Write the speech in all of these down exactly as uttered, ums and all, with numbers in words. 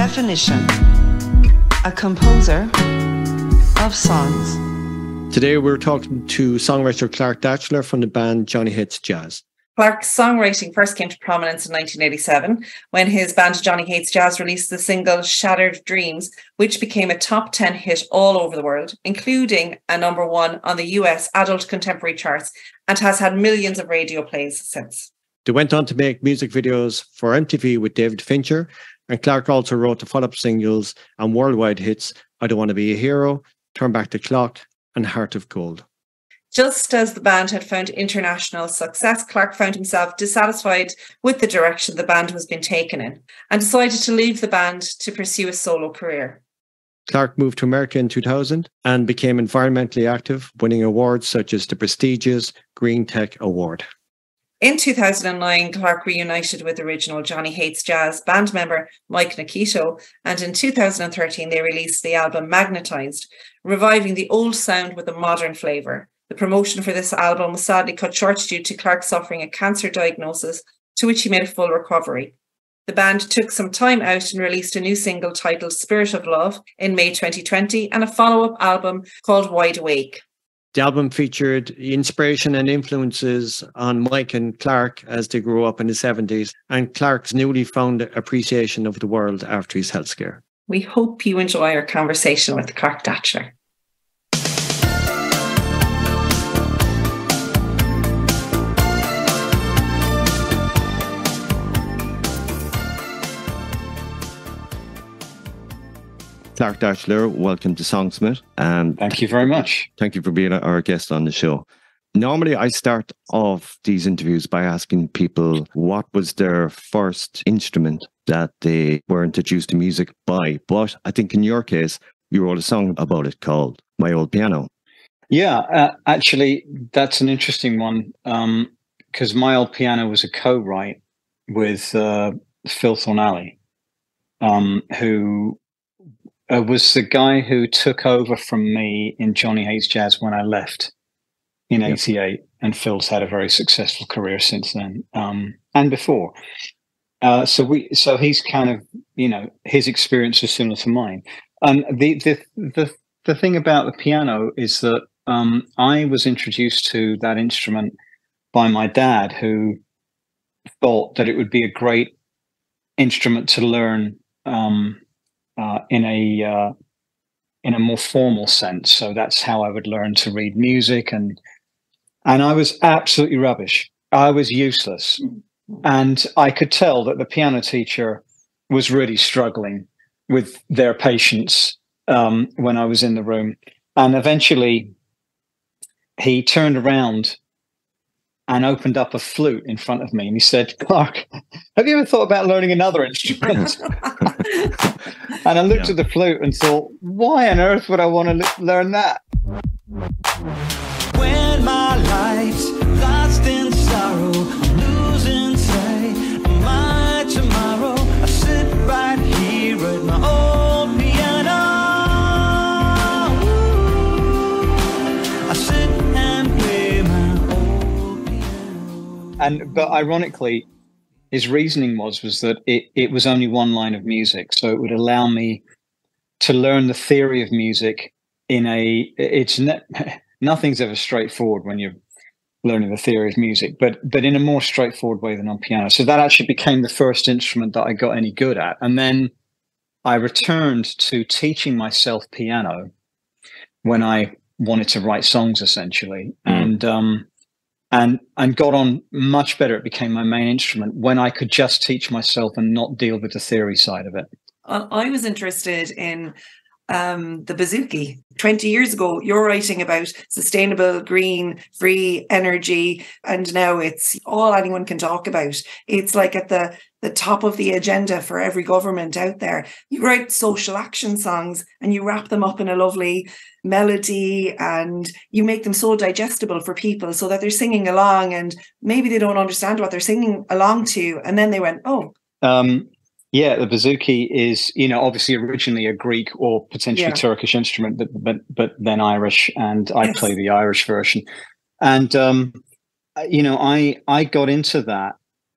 Definition: a composer of songs. Today we're talking to songwriter Clark Datchler from the band Johnny Hates Jazz. Clark's songwriting first came to prominence in nineteen eighty-seven when his band Johnny Hates Jazz released the single Shattered Dreams, which became a top ten hit all over the world, including a number one on the U S adult contemporary charts, and has had millions of radio plays since. They went on to make music videos for M T V with David Fincher, and Clark also wrote the follow-up singles and worldwide hits I Don't Want to Be a Hero, Turn Back the Clock, and Heart of Gold. Just as the band had found international success, Clark found himself dissatisfied with the direction the band was being taken in and decided to leave the band to pursue a solo career. Clark moved to America in two thousand and became environmentally active, winning awards such as the prestigious Green Tec Award. In two thousand nine, Clark reunited with original Johnny Hates Jazz band member Mike Nikito, and in two thousand thirteen they released the album Magnetized, reviving the old sound with a modern flavour. The promotion for this album was sadly cut short due to Clark suffering a cancer diagnosis, to which he made a full recovery. The band took some time out and released a new single titled Spirit of Love in May twenty twenty and a follow-up album called Wide Awake. The album featured inspiration and influences on Mike and Clark as they grew up in the seventies, and Clark's newly found appreciation of the world after his health scare. We hope you enjoy our conversation with Clark Datchler. Clark Datchler, welcome to Songsmith. And thank you very much. Thank you for being our guest on the show. Normally, I start off these interviews by asking people what was their first instrument that they were introduced to music by. But I think in your case, you wrote a song about it called My Old Piano. Yeah, uh, actually, that's an interesting one because um, My Old Piano was a co-write with uh, Phil Thornalley, um, who... Uh, was the guy who took over from me in Johnny Hates Jazz when I left in eighty-eight, and Phil's had a very successful career since then, um, and before. Uh, so we, so he's kind of, you know, his experience is similar to mine. And the the the the thing about the piano is that um, I was introduced to that instrument by my dad, who thought that it would be a great instrument to learn. Um, Uh, in a uh, in a more formal sense, so that's how I would learn to read music, and and I was absolutely rubbish. I was useless, and I could tell that the piano teacher was really struggling with their patience um, when I was in the room. And eventually, he turned around and opened up a flute in front of me, and he said, "Clark, have you ever thought about learning another instrument?" And I looked yeah. at the flute and thought, why on earth would I want to learn that? When my life's lost in sorrow, I'm losing sight of my tomorrow. I sit right here at my old piano. I sit and play my old piano. And but ironically, his reasoning was was that it, it was only one line of music, so it would allow me to learn the theory of music in a. It's ne nothing's ever straightforward when you're learning the theory of music, but but in a more straightforward way than on piano. So that actually became the first instrument that I got any good at, and then I returned to teaching myself piano when I wanted to write songs, essentially, mm. and. Um, And and got on much better. It became my main instrument when I could just teach myself and not deal with the theory side of it. I was interested in um, the bouzouki. twenty years ago, you're writing about sustainable, green, free energy, and now it's all anyone can talk about. It's like at the, the top of the agenda for every government out there. You write social action songs and you wrap them up in a lovely melody, and you make them so digestible for people so that they're singing along, and maybe they don't understand what they're singing along to, and then they went, oh. Um, yeah, the bouzouki is, you know, obviously originally a Greek or potentially yeah. Turkish instrument, but, but but then Irish, and I yes. play the Irish version. And um, you know, I I got into that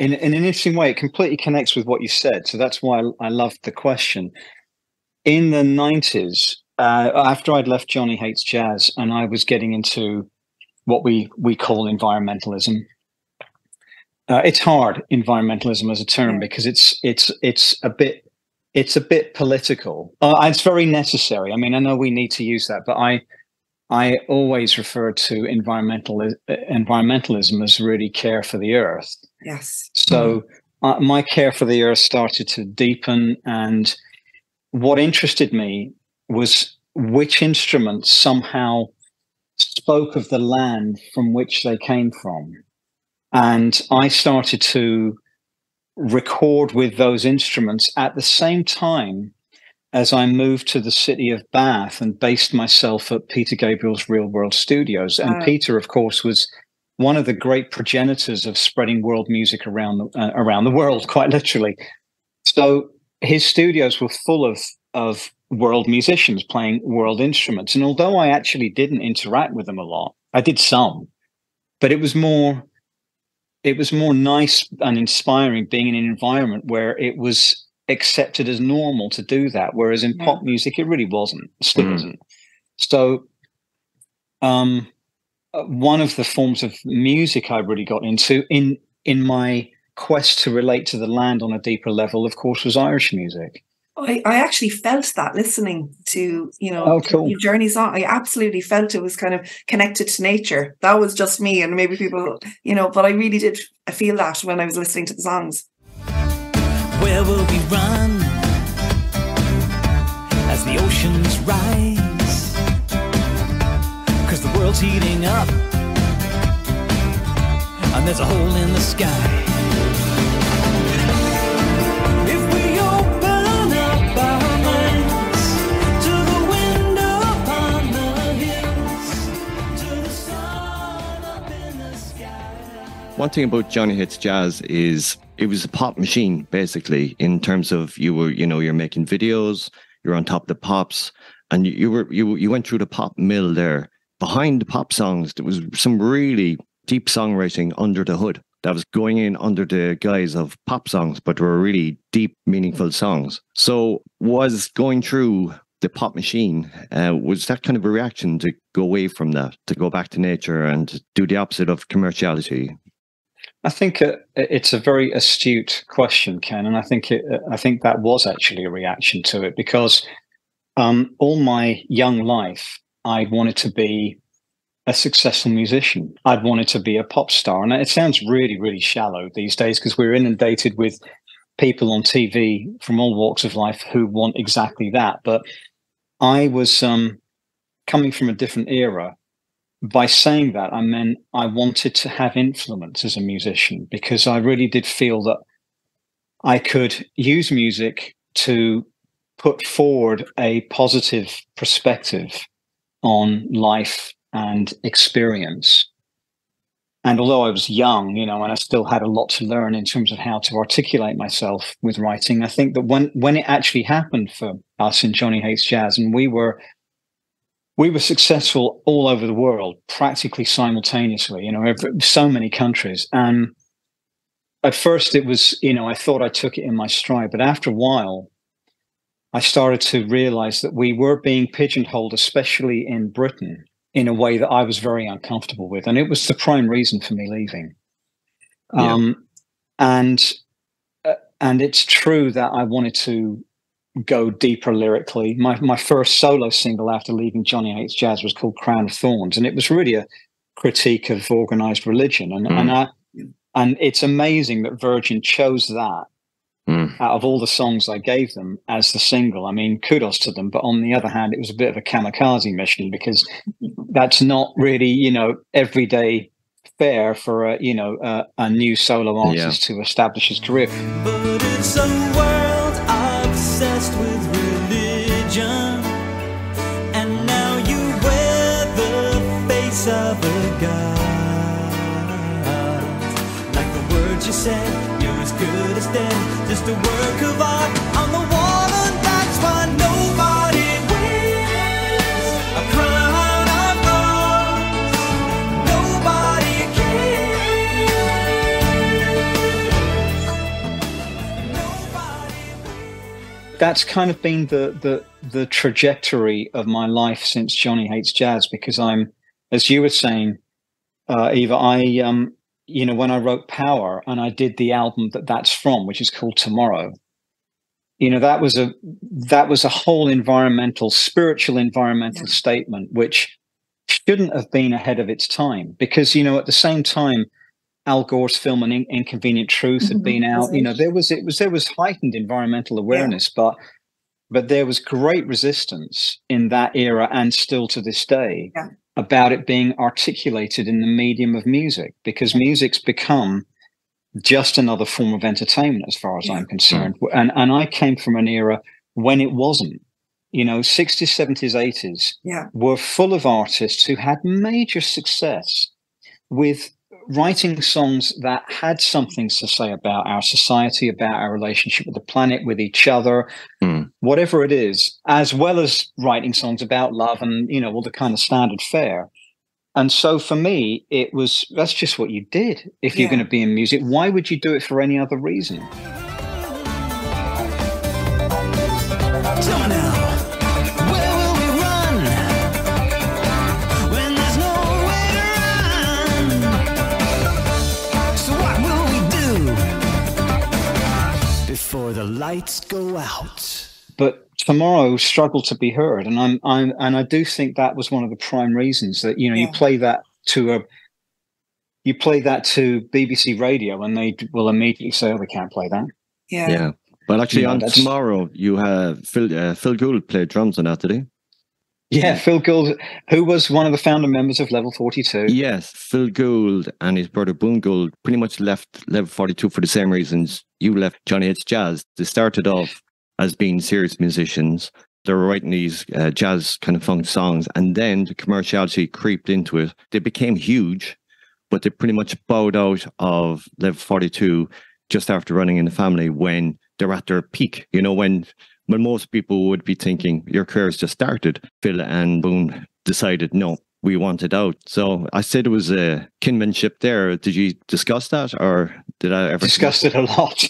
in, in an interesting way, it completely connects with what you said. So that's why I, I loved the question. In the nineties, uh, after I'd left Johnny Hates Jazz and I was getting into what we, we call environmentalism, uh, it's hard, environmentalism as a term, because it's it's it's a bit it's a bit political. Uh, it's very necessary. I mean, I know we need to use that, but I I always refer to environmental environmentalism as really care for the earth. Yes. So uh, my care for the earth started to deepen, and what interested me was which instruments somehow spoke of the land from which they came from. And I started to record with those instruments at the same time as I moved to the city of Bath and based myself at Peter Gabriel's Real World Studios. And Uh, Peter, of course, was one of the great progenitors of spreading world music around the, uh, around the world, quite literally. So his studios were full of, of world musicians playing world instruments. And although I actually didn't interact with them a lot, I did some, but it was more, it was more nice and inspiring being in an environment where it was accepted as normal to do that. Whereas in Yeah. pop music, it really wasn't, still Mm. isn't. So, um, uh, one of the forms of music I really got into in, in my quest to relate to the land on a deeper level, of course, was Irish music. I, I actually felt that listening to, you know, Oh, cool. your Journey song. I absolutely felt it was kind of connected to nature. That was just me, and maybe people, you know, but I really did feel that when I was listening to the songs. Where will we run as the oceans rise? 'Cause the world's heating up and there's a hole in the sky. If we open up our minds to the wind upon the hills, to the sun up in the sky. One thing about Johnny Hates Jazz is it was a pop machine, basically, in terms of you were, you know, you're making videos, you're on top of the pops, and you, you were you you went through the pop mill there. Behind the pop songs, there was some really deep songwriting under the hood that was going in under the guise of pop songs, but were really deep, meaningful songs. So was going through the pop machine, uh, was that kind of a reaction to go away from that, to go back to nature and do the opposite of commerciality? I think uh, it's a very astute question, Ken, and I think it, I think that was actually a reaction to it, because um, all my young life, I wanted to be a successful musician. I'd wanted to be a pop star, and it sounds really, really shallow these days because we're inundated with people on T V from all walks of life who want exactly that. But I was um, coming from a different era. By saying that, I meant I wanted to have influence as a musician, because I really did feel that I could use music to put forward a positive perspective on life and experience. And although I was young, you know, and I still had a lot to learn in terms of how to articulate myself with writing, I think that when when it actually happened for us in Johnny Hates Jazz, and we were we were successful all over the world, practically simultaneously, you know, every, so many countries. And at first it was, you know, I thought I took it in my stride, but after a while, I started to realize that we were being pigeonholed, especially in Britain, in a way that I was very uncomfortable with. And it was the prime reason for me leaving. Yeah. Um, and, uh, and it's true that I wanted to go deeper lyrically. My my first solo single after leaving Johnny Hates Jazz was called Crown of Thorns, and it was really a critique of organized religion. And Mm. and I and it's amazing that Virgin chose that Mm. out of all the songs I gave them as the single. I mean, kudos to them. But on the other hand, it was a bit of a kamikaze mission, because that's not really, you know, everyday fare for a, you know, a, a new solo artist Yeah. to establish his career. But it's a world obsessed with religion, and now you wear the face of a god. Like the words you said, you're as good as dead, just a work of art on the wall, and that's why nobody wears a crown of thorns. Nobody cares. that's kind of been the the the trajectory of my life since Johnny Hates Jazz, because I'm, as you were saying, uh, Eva, I um you know, when I wrote Power and I did the album that that's from, which is called Tomorrow, you know, that was a that was a whole environmental, spiritual environmental yeah. statement, which shouldn't have been ahead of its time, because, you know, at the same time, Al Gore's film An In- Inconvenient Truth had mm-hmm. been out. You know, there was it was there was heightened environmental awareness, yeah. but but there was great resistance in that era, and still to this day, yeah. about it being articulated in the medium of music, because music's become just another form of entertainment, as far as yeah. I'm concerned. Mm-hmm. And and I came from an era when it wasn't. You know, sixties, seventies, eighties yeah. were full of artists who had major success with writing songs that had something to say about our society, about our relationship with the planet, with each other, mm. whatever it is, as well as writing songs about love and, you know, all the kind of standard fare. And so for me, it was, that's just what you did. If yeah. you're going to be in music, why would you do it for any other reason? Come now. Before the lights go out. But Tomorrow struggled to be heard, and I'm, I'm, and I do think that was one of the prime reasons that, you know, yeah. you play that to a, you play that to B B C Radio, and they will immediately say, "Oh, they can't play that." Yeah, yeah. But actually, you know, on Tomorrow, you have Phil, uh, Phil Gould played drums on that today. Yeah, Phil Gould, who was one of the founder members of Level forty-two. Yes, Phil Gould and his brother Boone Gould pretty much left Level forty-two for the same reasons you left Johnny Hates Jazz. They started off as being serious musicians. They were writing these uh, jazz kind of funk songs, and then the commerciality creeped into it. They became huge, but they pretty much bowed out of Level forty-two just after Running in the Family, when they're at their peak. You know, when... When most people would be thinking your career's just started, Phil and Boone decided, no, we want it out. So I said it was a kinship there. Did you discuss that, or did I ever discuss it a lot?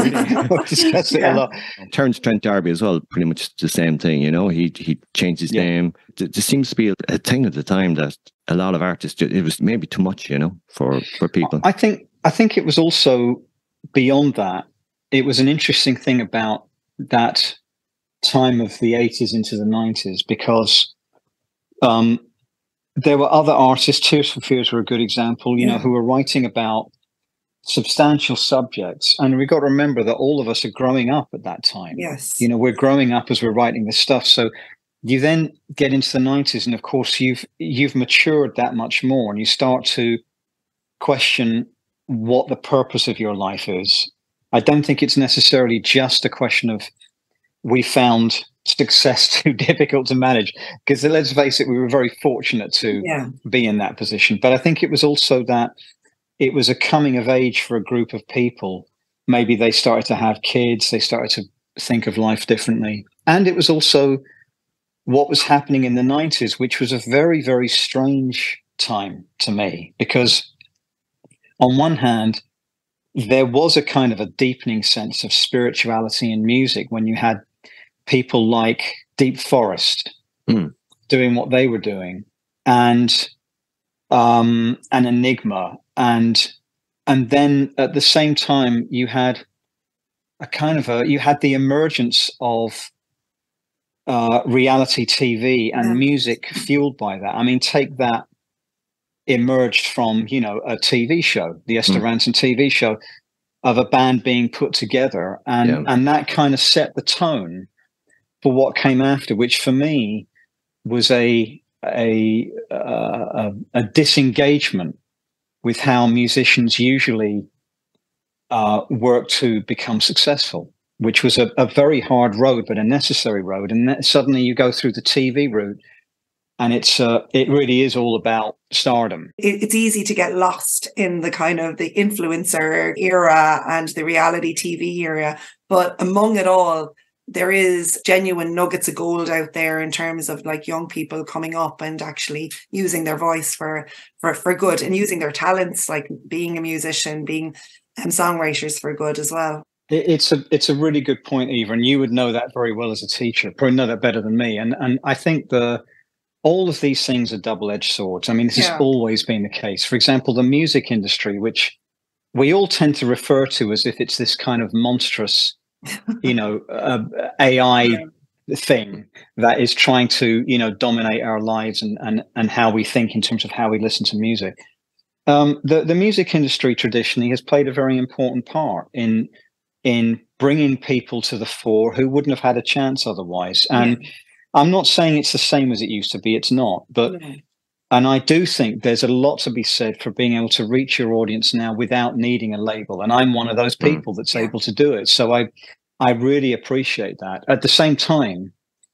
Discuss it yeah. a lot. Terence Trent D'Arby as well, pretty much the same thing. You know, he he changed his yeah. name. There seems to be a thing at the time that a lot of artists, it was maybe too much, you know, for for people. I think I think it was also beyond that. It was an interesting thing about that time of the eighties into the nineties, because um, there were other artists, Tears for Fears were a good example, you yeah. know, who were writing about substantial subjects. And we've got to remember that all of us are growing up at that time. Yes. You know, we're growing up as we're writing this stuff. So you then get into the nineties, and of course you've you've matured that much more, and you start to question what the purpose of your life is. I don't think it's necessarily just a question of we found success too difficult to manage, because let's face it, we were very fortunate to yeah. be in that position. But I think it was also that it was a coming of age for a group of people. Maybe they started to have kids, they started to think of life differently. And it was also what was happening in the nineties, which was a very, very strange time to me, because on one hand, there was a kind of a deepening sense of spirituality in music when you had people like Deep Forest mm. doing what they were doing, and um, an Enigma, and and then at the same time you had a kind of a you had the emergence of uh, reality T V and yeah. music fueled by that. I mean, take that emerged from, you know, a T V show, the Esther mm. Ranson T V show, of a band being put together, and yeah. and that kind of set the tone for what came after, which for me was a a uh, a, a disengagement with how musicians usually uh, work to become successful, which was a, a very hard road, but a necessary road. And then suddenly you go through the T V route, and it's uh, it really is all about stardom. It's easy to get lost in the kind of the influencer era and the reality T V era, but among it all, there is genuine nuggets of gold out there in terms of like young people coming up and actually using their voice for for for good, and using their talents, like being a musician, being um, songwriters for good as well. It- It's a it's a really good point, Eva, and you would know that very well as a teacher. Probably know that better than me. And and I think the all of these things are double-edged swords. I mean, this has Yeah. always been the case. For example, the music industry, which we all tend to refer to as if it's this kind of monstrous, you know, uh, A I Yeah. thing that is trying to, you know, dominate our lives and and and how we think in terms of how we listen to music. Um, the the music industry traditionally has played a very important part in in bringing people to the fore who wouldn't have had a chance otherwise. And I'm not saying it's the same as it used to be. It's not, but No. and I do think there's a lot to be said for being able to reach your audience now without needing a label. And I'm one of those Mm. people that's Yeah. able to do it. So I I really appreciate that. At the same time,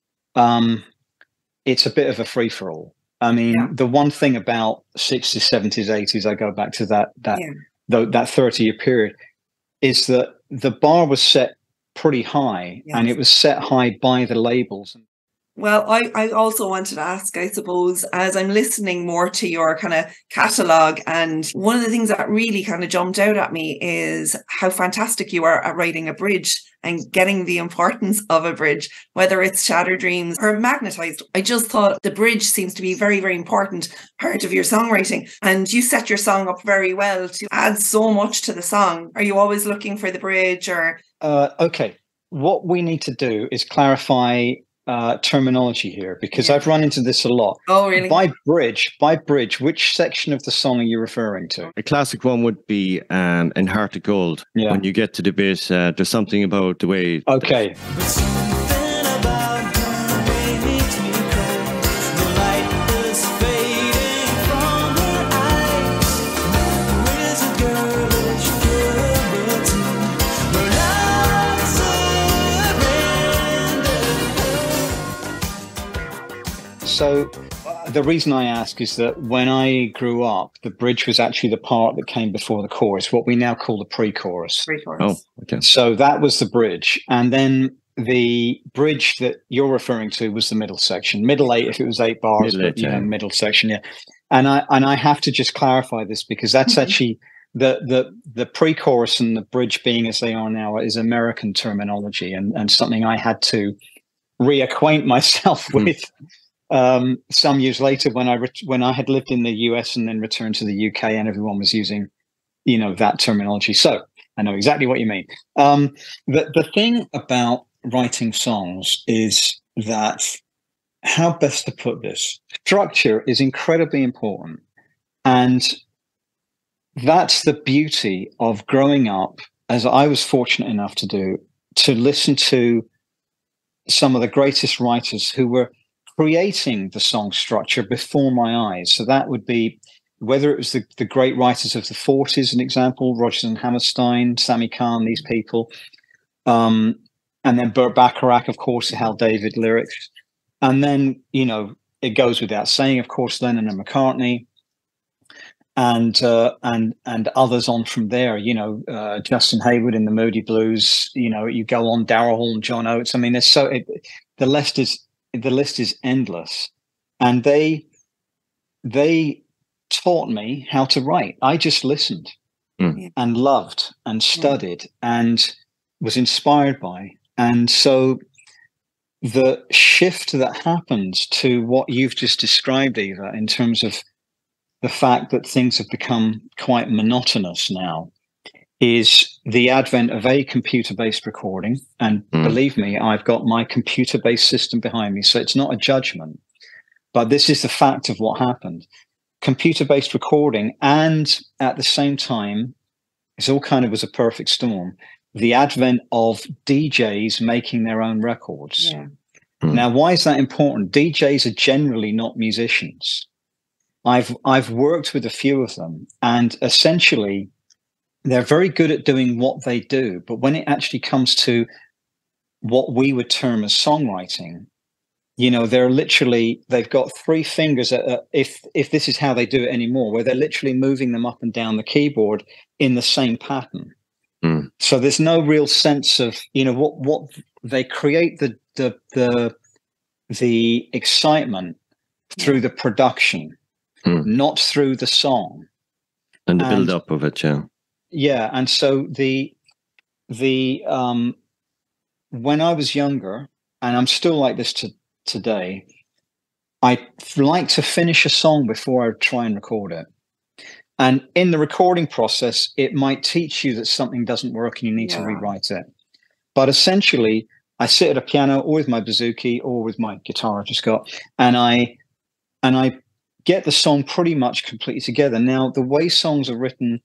um, it's a bit of a free for all. I mean, Yeah. the one thing about sixties, seventies, eighties, I go back to that that Yeah. tho- that thirty year period, is that the bar was set pretty high, and Yes. it was set high by the labels. Well, I, I also wanted to ask, I suppose, as I'm listening more to your kind of catalogue, and one of the things that really kind of jumped out at me is how fantastic you are at writing a bridge and getting the importance of a bridge, whether it's Shattered Dreams or Magnetized. I just thought the bridge seems to be a very, very important part of your songwriting, and you set your song up very well to add so much to the song. Are you always looking for the bridge, or? Uh, okay, what we need to do is clarify uh, terminology here, because Yeah. I've run into this a lot. Oh, really? By bridge, by bridge, which section of the song are you referring to? A classic one would be um, in Heart of Gold. Yeah. When you get to the bit, uh, there's something about the way. Okay, But something about you makes me cold. The light is fading from her eyes. Who is a girl that you give to? Her love surrender. so uh, the reason I ask is that when I grew up, the bridge was actually the part that came before the chorus, what we now call the pre-chorus. Three Oh, chords. okay. So that was the bridge. And then the bridge that you're referring to was the middle section. Middle eight if it was eight bars, Middle but eight, you know, yeah. middle section, yeah. And I and I have to just clarify this, because that's Mhm. actually the the the pre-chorus and the bridge being as they are now is American terminology, and, and something I had to reacquaint myself Hmm. with um, some years later when I ret- when I had lived in the U S and then returned to the U K, and everyone was using, you know, that terminology. So I know exactly what you mean. Um, the the thing about writing songs is that, how best to put this, structure is incredibly important, and that's the beauty of growing up, as I was fortunate enough to do, to listen to some of the greatest writers who were creating the song structure before my eyes. So that would be, whether it was the, the great writers of the forties, an example, Rodgers and Hammerstein, Sammy Kahn, these people, um, and then Burt Bacharach, of course, Hal David lyrics. And then, you know, it goes without saying, of course, Lennon and McCartney, and uh, and and others on from there. You know, uh, Justin Hayward in the Moody Blues. You know, you go on, Daryl Hall and John Oates. I mean, there's so it, the list is the list is endless, and they they taught me how to write. I just listened Mm. and loved and studied and was inspired by, and so the shift that happened to what you've just described, Eva, in terms of the fact that things have become quite monotonous now, is the advent of a computer-based recording. And Mm. believe me, I've got my computer-based system behind me, so it's not a judgment, but this is the fact of what happened. Computer-based recording, and at the same time, it all kind of was a perfect storm, the advent of D Js making their own records. Yeah. Mm. Now, why is that important? D Js are generally not musicians. I've I've worked with a few of them, and essentially they're very good at doing what they do, but when it actually comes to what we would term as songwriting, you know, they're literally, they've got three fingers at, uh, if if this is how they do it anymore, where they're literally moving them up and down the keyboard in the same pattern. Mm. So there's no real sense of, you know, what what they create the the the the excitement through the production, Mm. not through the song. And the And- build up of it, yeah. Yeah, and so the the um, when I was younger, and I'm still like this to today, I like to finish a song before I try and record it. And in the recording process, it might teach you that something doesn't work and you need Yeah. to rewrite it. But essentially, I sit at a piano or with my bouzouki or with my guitar I just got, and I and I get the song pretty much completely together. Now, the way songs are written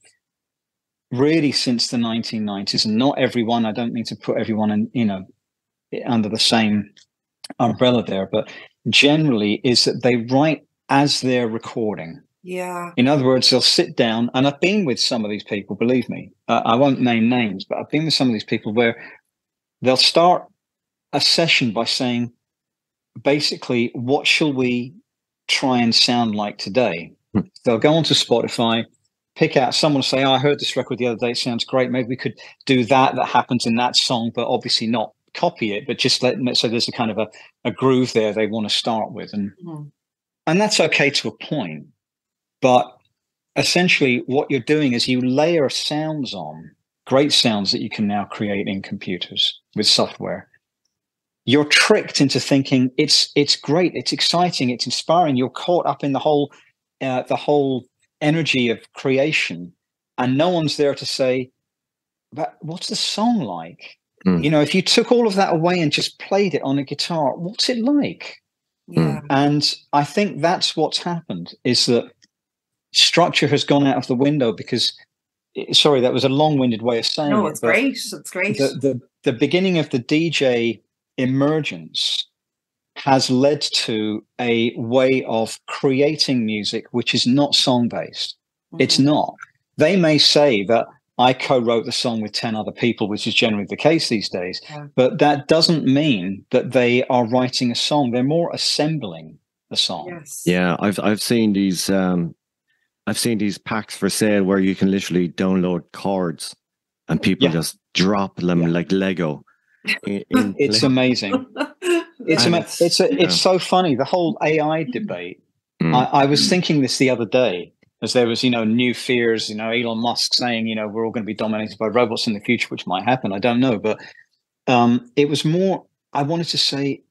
really since the nineteen nineties, and not everyone, I don't mean to put everyone in, you know, under the same umbrella there, but generally is that they write as they're recording. Yeah. In other words, they'll sit down, and I've been with some of these people, believe me. Uh, I won't name names, but I've been with some of these people where they'll start a session by saying, basically, what shall we try and sound like today? Hmm. They'll go onto Spotify, pick out, someone will say, oh, I heard this record the other day, it sounds great. Maybe we could do that, that happens in that song, but obviously not copy it, but just let so there's a kind of a, a groove there they want to start with. And, Mhm. and that's okay to a point. But essentially, what you're doing is you layer sounds on, great sounds that you can now create in computers with software. You're tricked into thinking it's it's great, it's exciting, it's inspiring. You're caught up in the whole uh, the whole energy of creation, and no one's there to say, "But what's the song like?" Mm. You know, if you took all of that away and just played it on a guitar, what's it like? Yeah. And I think that's what's happened, is that structure has gone out of the window because, sorry, that was a long-winded way of saying No, it. it's but great. It's great. The, the, the beginning of the D J emergence has led to a way of creating music which is not song-based. It's Mhm. not. They may say that I co-wrote the song with ten other people, which is generally the case these days, Yeah. but that doesn't mean that they are writing a song. They're more assembling the song. Yes. Yeah, I've I've seen these um I've seen these packs for sale where you can literally download chords and people Yeah. just drop them Yeah. like Lego. In, in It's play. amazing. It's And ama- it's- it's a, yeah. it's so funny. The whole A I debate. Mm. I, I was thinking this the other day, as there was, you know, new fears. You know, Elon Musk saying, you know, we're all going to be dominated by robots in the future, which might happen. I don't know, but um, it was more. I wanted to say,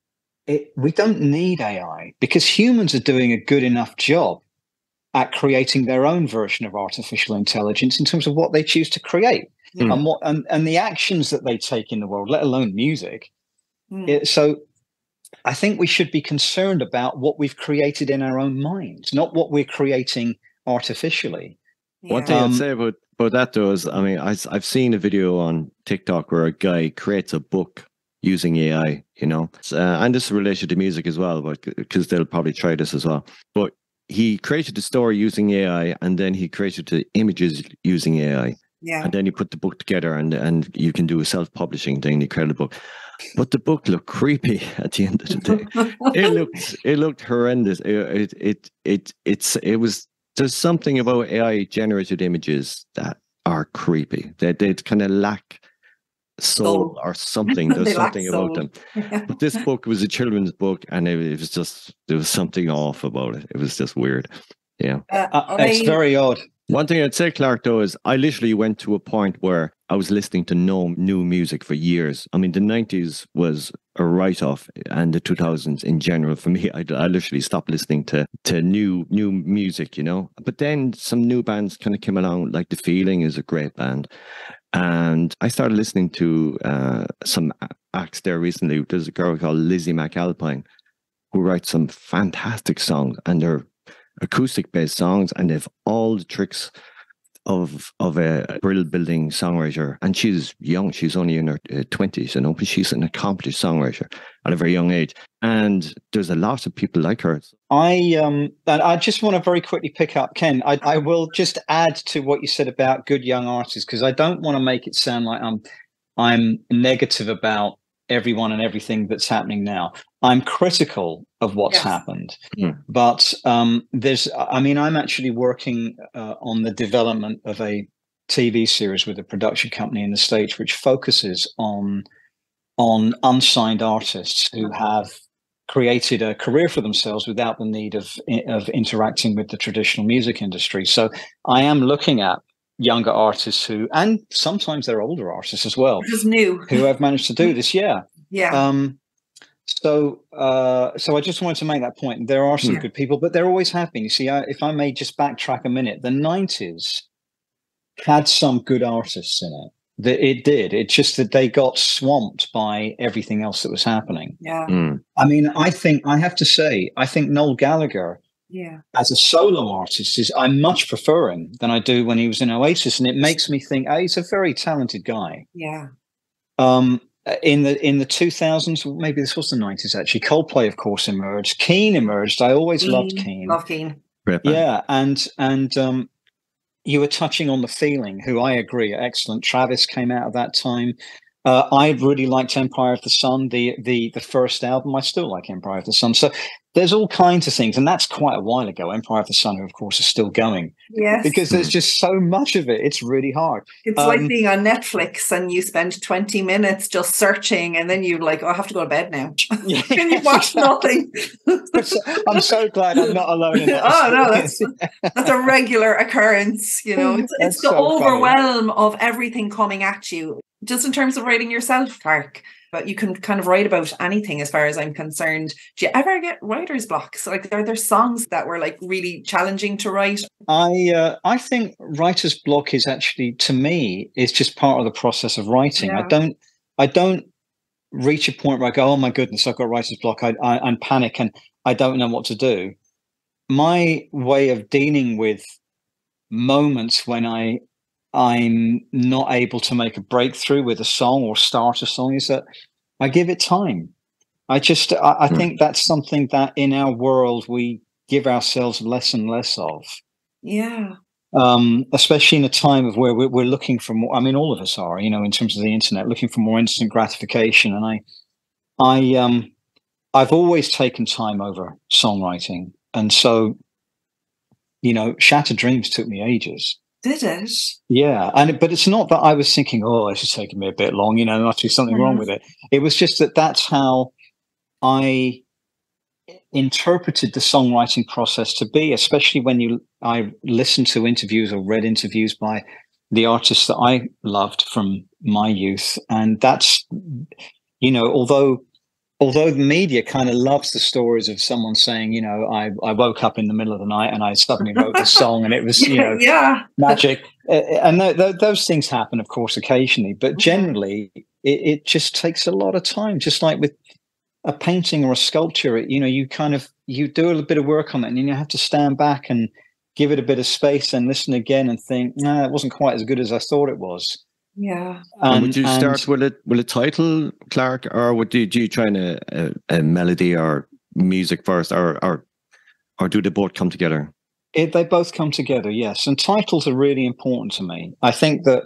it, we don't need A I because humans are doing a good enough job at creating their own version of artificial intelligence in terms of what they choose to create Yeah. and what and, and the actions that they take in the world, let alone music. Mm. It- so I think we should be concerned about what we've created in our own minds, not what we're creating artificially. One Yeah. thing I'd Um, say about, about that though is, I mean, I, I've seen a video on TikTok where a guy creates a book using A I, you know, uh, and this is related to music as well, but because they'll probably try this as well. But he created the story using A I, and then he created the images using A I, Yeah. and then he put the book together, and and you can do a self-publishing thing. He created a book, but the book looked creepy at the end of the day. It looked it looked horrendous. It it it, it it's it was. There's something about A I generated images that are creepy. They they kind of lack soul Soul. or something. There's They lack something about soul. them. Yeah. But this book was a children's book, and it, it was just there was something off about it. It was just weird. Yeah. Uh, uh, it's I- very odd. One thing I'd say, Clark, though, is I literally went to a point where I was listening to no new music for years. I mean, the nineties was a write-off, and the two thousands in general for me, I, I literally stopped listening to to new new music, you know. But then some new bands kind of came along, like The Feeling is a great band. And I started listening to uh, some acts there recently. There's a girl called Lizzie McAlpine who writes some fantastic songs, and they're acoustic-based songs, and they've all the tricks of of a brill building songwriter. And she's young; she's only in her twenties, you know, but she's an accomplished songwriter at a very young age. And there's a lot of people like her. I um and I just want to very quickly pick up, Ken. I, I will just add to what you said about good young artists, because I don't want to make it sound like I'm I'm negative about everyone and everything that's happening now. I'm critical of what's Yes. happened, Mm. but um, there's. I mean, I'm actually working uh, on the development of a T V series with a production company in the States, which focuses on on unsigned artists who have created a career for themselves without the need of of interacting with the traditional music industry. So I am looking at younger artists who, and sometimes they're older artists as well, Which is new. who have managed to do this. Yeah. Yeah. Um, so, uh, so I just wanted to make that point. There are some Yeah. good people, but there always have been. You see, I, if I may just backtrack a minute, the nineties had some good artists in it. The, it did. It's just that they got swamped by everything else that was happening. Yeah. Mm. I mean, I think I have to say, I think Noel Gallagher Yeah. as a solo artist is I'm much preferring than I do when he was in Oasis, and it makes me think, oh, he's a very talented guy. Yeah. Um, in the in the two thousands, maybe this was the nineties actually. Coldplay, of course, emerged. Keane emerged. I always loved Keane. Love Keane. Great band. Yeah, and and um, you were touching on The Feeling, who I agree are excellent. Travis came out of that time. Uh, I really liked Empire of the Sun, the the the first album. I still like Empire of the Sun. So there's all kinds of things, and that's quite a while ago. Empire of the Sun, who of course is still going, Yes. because there's just so much of it. It's really hard. It's um, like being on Netflix and you spend twenty minutes just searching and then you're like, oh, I have to go to bed now. Yeah, And you watch nothing. I'm so glad I'm not alone in that. Oh, no, that's that's a regular occurrence. You know, it's, That's it's the so funny. overwhelm of everything coming at you. Just in terms of writing yourself, Clark, but you can kind of write about anything as far as I'm concerned. Do you ever get writer's blocks? Like, are there songs that were like really challenging to write? I uh, I think writer's block is actually, to me, is just part of the process of writing. Yeah. I don't I don't reach a point where I go, oh my goodness, I've got writer's block. I, I and panic and I don't know what to do. My way of dealing with moments when I I'm not able to make a breakthrough with a song or start a song is that I give it time. I just, I, I think that's something that in our world we give ourselves less and less of, Yeah. um, especially in a time of where we're, we're looking for more. I mean, all of us are, you know, in terms of the internet, looking for more instant gratification. And I, I, um, I've always taken time over songwriting. And so, you know, Shattered Dreams took me ages. Did it? Yeah, and it, but it's not that I was thinking, oh, this is taking me a bit long, you know, there must be something wrong Mhm. with it. It was just that that's how I interpreted the songwriting process to be, especially when you I listened to interviews or read interviews by the artists that I loved from my youth, and that's, you know, although although the media kind of loves the stories of someone saying, you know, I, I woke up in the middle of the night and I suddenly wrote this song and it was, you know, yeah. magic. Uh, and th- th- those things happen, of course, occasionally, but generally it, it just takes a lot of time, just like with a painting or a sculpture. It, you know, you kind of, you do a little bit of work on it and then you have to stand back and give it a bit of space and listen again and think, nah, it wasn't quite as good as I thought it was. Yeah. And, And, would you and- start with a with a title, Clark, or would you do you try a, a, a melody or music first, or or or do they both come together? It, they both come together, yes. And titles are really important to me. I think that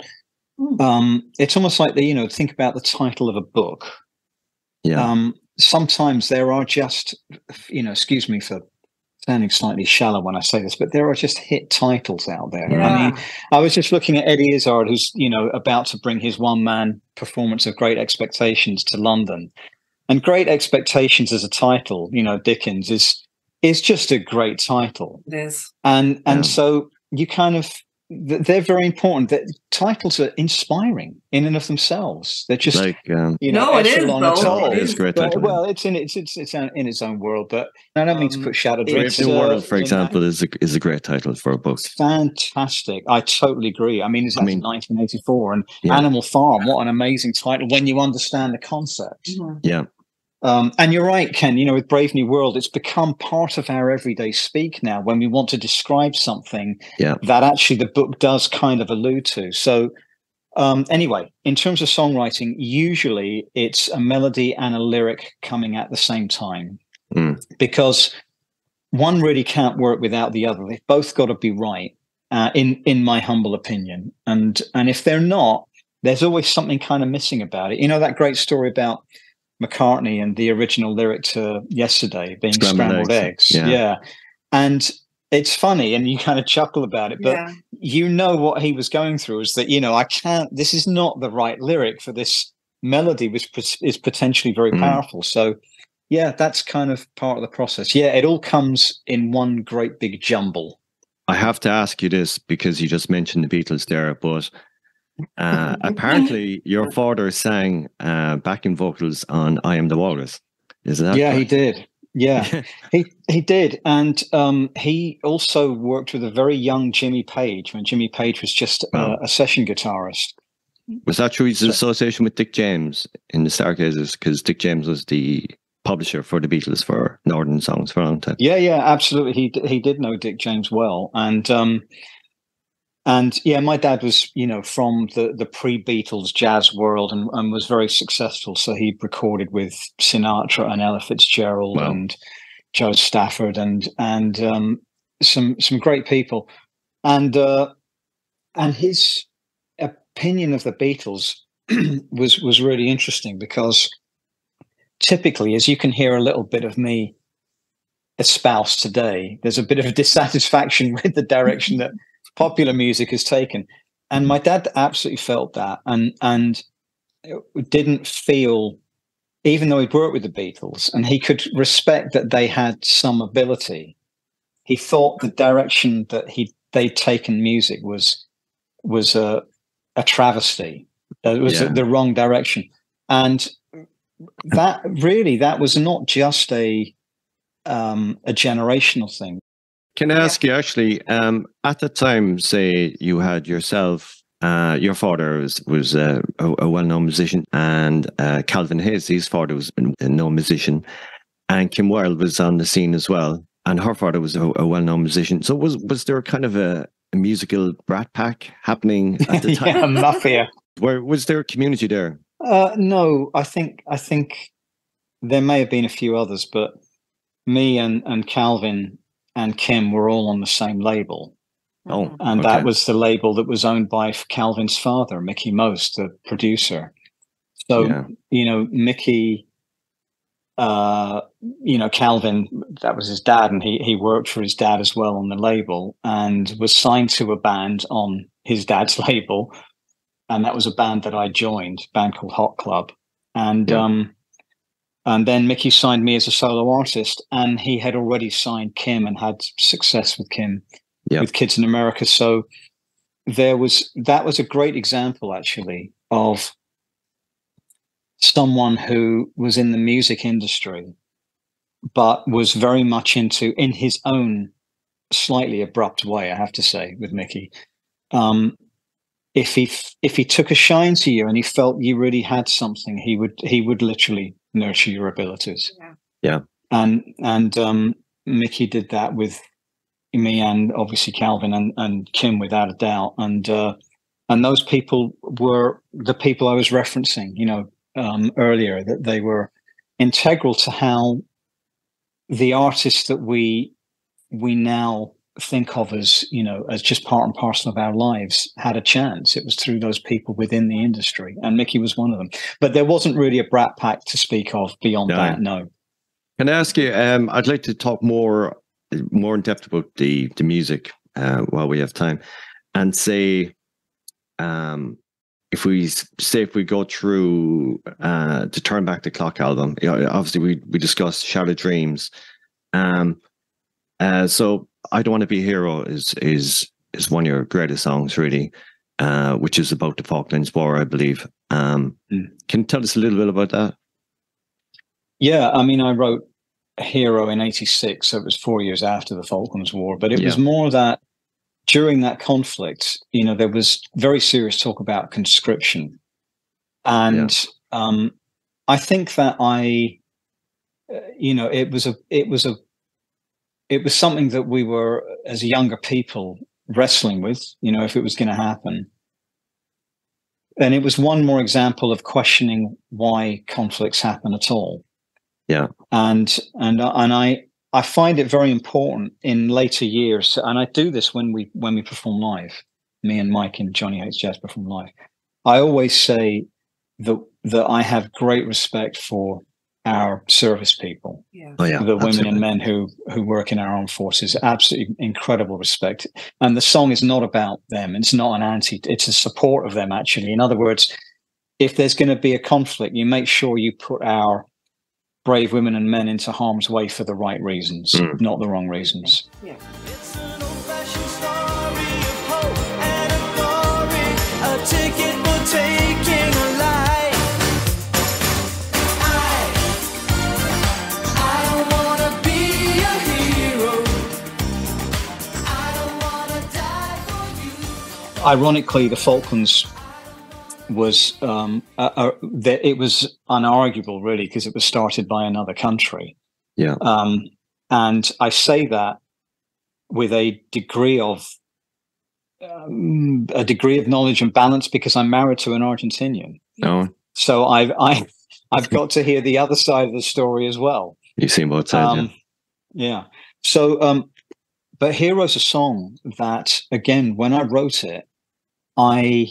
um, it's almost like the, you know, think about the title of a book. Yeah, Um, sometimes there are just, you know, excuse me for sounding slightly shallow when I say this, but there are just hit titles out there. Yeah. I mean, I was just looking at Eddie Izzard, who's, you know, about to bring his one-man performance of Great Expectations to London. And Great Expectations as a title, you know, Dickens, is is just a great title. It is. And and Yeah. so you kind of, th- they're very important. That titles are inspiring in and of themselves. They're just, like um, you know, No, it is, echelon though. at all. It is a great But- title. well, it's in its it's it's in its own world. But I don't mean to Um, put Shattered Brave Dreams. New uh, World, for in example, that. is a is a great title for a book. Fantastic. I totally agree. I mean, it's I mean- nineteen eighty-four, and Yeah. Animal Farm. What an amazing title when you understand the concept. Mhm. Yeah, Um, and you're right, Ken, you know, with Brave New World, it's become part of our everyday speak now when we want to describe something Yeah. that actually the book does kind of allude to. So um, anyway, in terms of songwriting, usually it's a melody and a lyric coming at the same time Mm. because one really can't work without the other. They've both got to be right, uh, in, in my humble opinion. And, and if they're not, there's always something kind of missing about it. You know, that great story about McCartney and the original lyric to Yesterday being Scrambled scrambled, eggs, eggs. yeah. Yeah. And it's funny and you kind of chuckle about it, but Yeah. you know what he was going through is that, you know, I can't, this is not the right lyric for this melody, which pot- is potentially very Mm. powerful. So yeah, that's kind of part of the process. Yeah, it all comes in one great big jumble. I have to ask you this because you just mentioned the Beatles there, but uh, apparently your father sang uh, backing vocals on "I Am the Walrus." Is that Yeah, he correct? did. Yeah, he he did, and um, he also worked with a very young Jimmy Page when Jimmy Page was just Wow. a, a session guitarist. Was that through his So- association with Dick James in the Stargazers? Because Dick James was the publisher for the Beatles for Northern Songs for a long time. Yeah, yeah, absolutely. He d- he did know Dick James well, and um, and yeah, my dad was, you know, from the the pre-Beatles jazz world, and, and was very successful. So he recorded with Sinatra and Ella Fitzgerald Wow. and Joe Stafford and and um, some some great people, and uh, and his opinion of the Beatles was was really interesting because typically, as you can hear a little bit of me espouse today, there's a bit of a dissatisfaction with the direction that popular music has taken, and my dad absolutely felt that, and and didn't feel, even though he'd worked with the Beatles and he could respect that they had some ability, he thought the direction that he they'd taken music was was a a travesty. It was Yeah. the wrong direction, and that really that was not just a um, a generational thing. Can I ask you actually, um, at the time, say you had yourself, uh, your father was, was uh, a, a well-known musician, and uh, Calvin Hayes, his father was a known musician, and Kim Wilde was on the scene as well, and her father was a, a well-known musician. So was was there kind of a, a musical brat pack happening at the time? Yeah, mafia. Where was there a community there? Uh, no, I think I think there may have been a few others, but me and and Calvin and Kim were all on the same label, Oh, and okay. that was the label that was owned by Calvin's father, Mickey Most, the producer. So Yeah. you know, Mickey, uh, you know, Calvin, that was his dad, and he he worked for his dad as well on the label, and was signed to a band on his dad's label, and that was a band that I joined, a band called Hot Club, and Yeah. um, and then Mickey signed me as a solo artist, and he had already signed Kim and had success with Kim Yeah. with Kids in America. So there was that was a great example actually of someone who was in the music industry, but was very much into, in his own slightly abrupt way, I have to say, with Mickey. Um, if he if he took a shine to you and he felt you really had something, he would he would literally nurture your abilities. Yeah. Yeah. And and um, Mickey did that with me and obviously Calvin and, and Kim without a doubt. And uh, and those people were the people I was referencing, you know, um, earlier, that they were integral to how the artists that we we now think of as, you know, as just part and parcel of our lives had a chance. It was through those people within the industry, and Mickey was one of them. But there wasn't really a brat pack to speak of beyond No. that. No. Can I ask you? Um, I'd like to talk more, more in depth about the the music uh, while we have time, and say, um, if we say if we go through uh, to Turn Back the Clock album. You know, obviously, we we discussed Shattered Dreams. Um, uh, so I Don't Want to Be a Hero is is is one of your greatest songs, really, uh, which is about the Falklands War, I believe. Um, Mm. Can you tell us a little bit about that? Yeah, I mean, I wrote Hero in eighty-six, so it was four years after the Falklands War, but it was Yeah. more that during that conflict, you know, there was very serious talk about conscription. And um, I think that I, uh, you know, it was a, it was a, it was something that we were, as younger people, wrestling with, you know, if it was going to happen. And it was one more example of questioning why conflicts happen at all. Yeah. And and and I I find it very important in later years, and I do this when we when we perform live. Me and Mike and Johnny Hates Jazz perform live. I always say that that I have great respect for our service people, Yeah. Oh yeah, the women absolutely. and men who who work in our armed forces. Absolutely incredible respect. And the song is not about them. It's not an anti. It's a support of them. Actually, in other words, if there's going to be a conflict, you make sure you put our brave women and men into harm's way for the right reasons, Mm. not the wrong reasons. Yeah. It's an old-fashioned ironically, the Falklands was um, uh, uh, that it was unarguable, really, because it was started by another country. Yeah. Um, and I say that with a degree of um, a degree of knowledge and balance because I'm married to an Argentinian. No, So I've I, I've got to hear the other side of the story as well. you've seen both sides. Um, yeah. So, um, but Hero's a song that, again, when I wrote it, I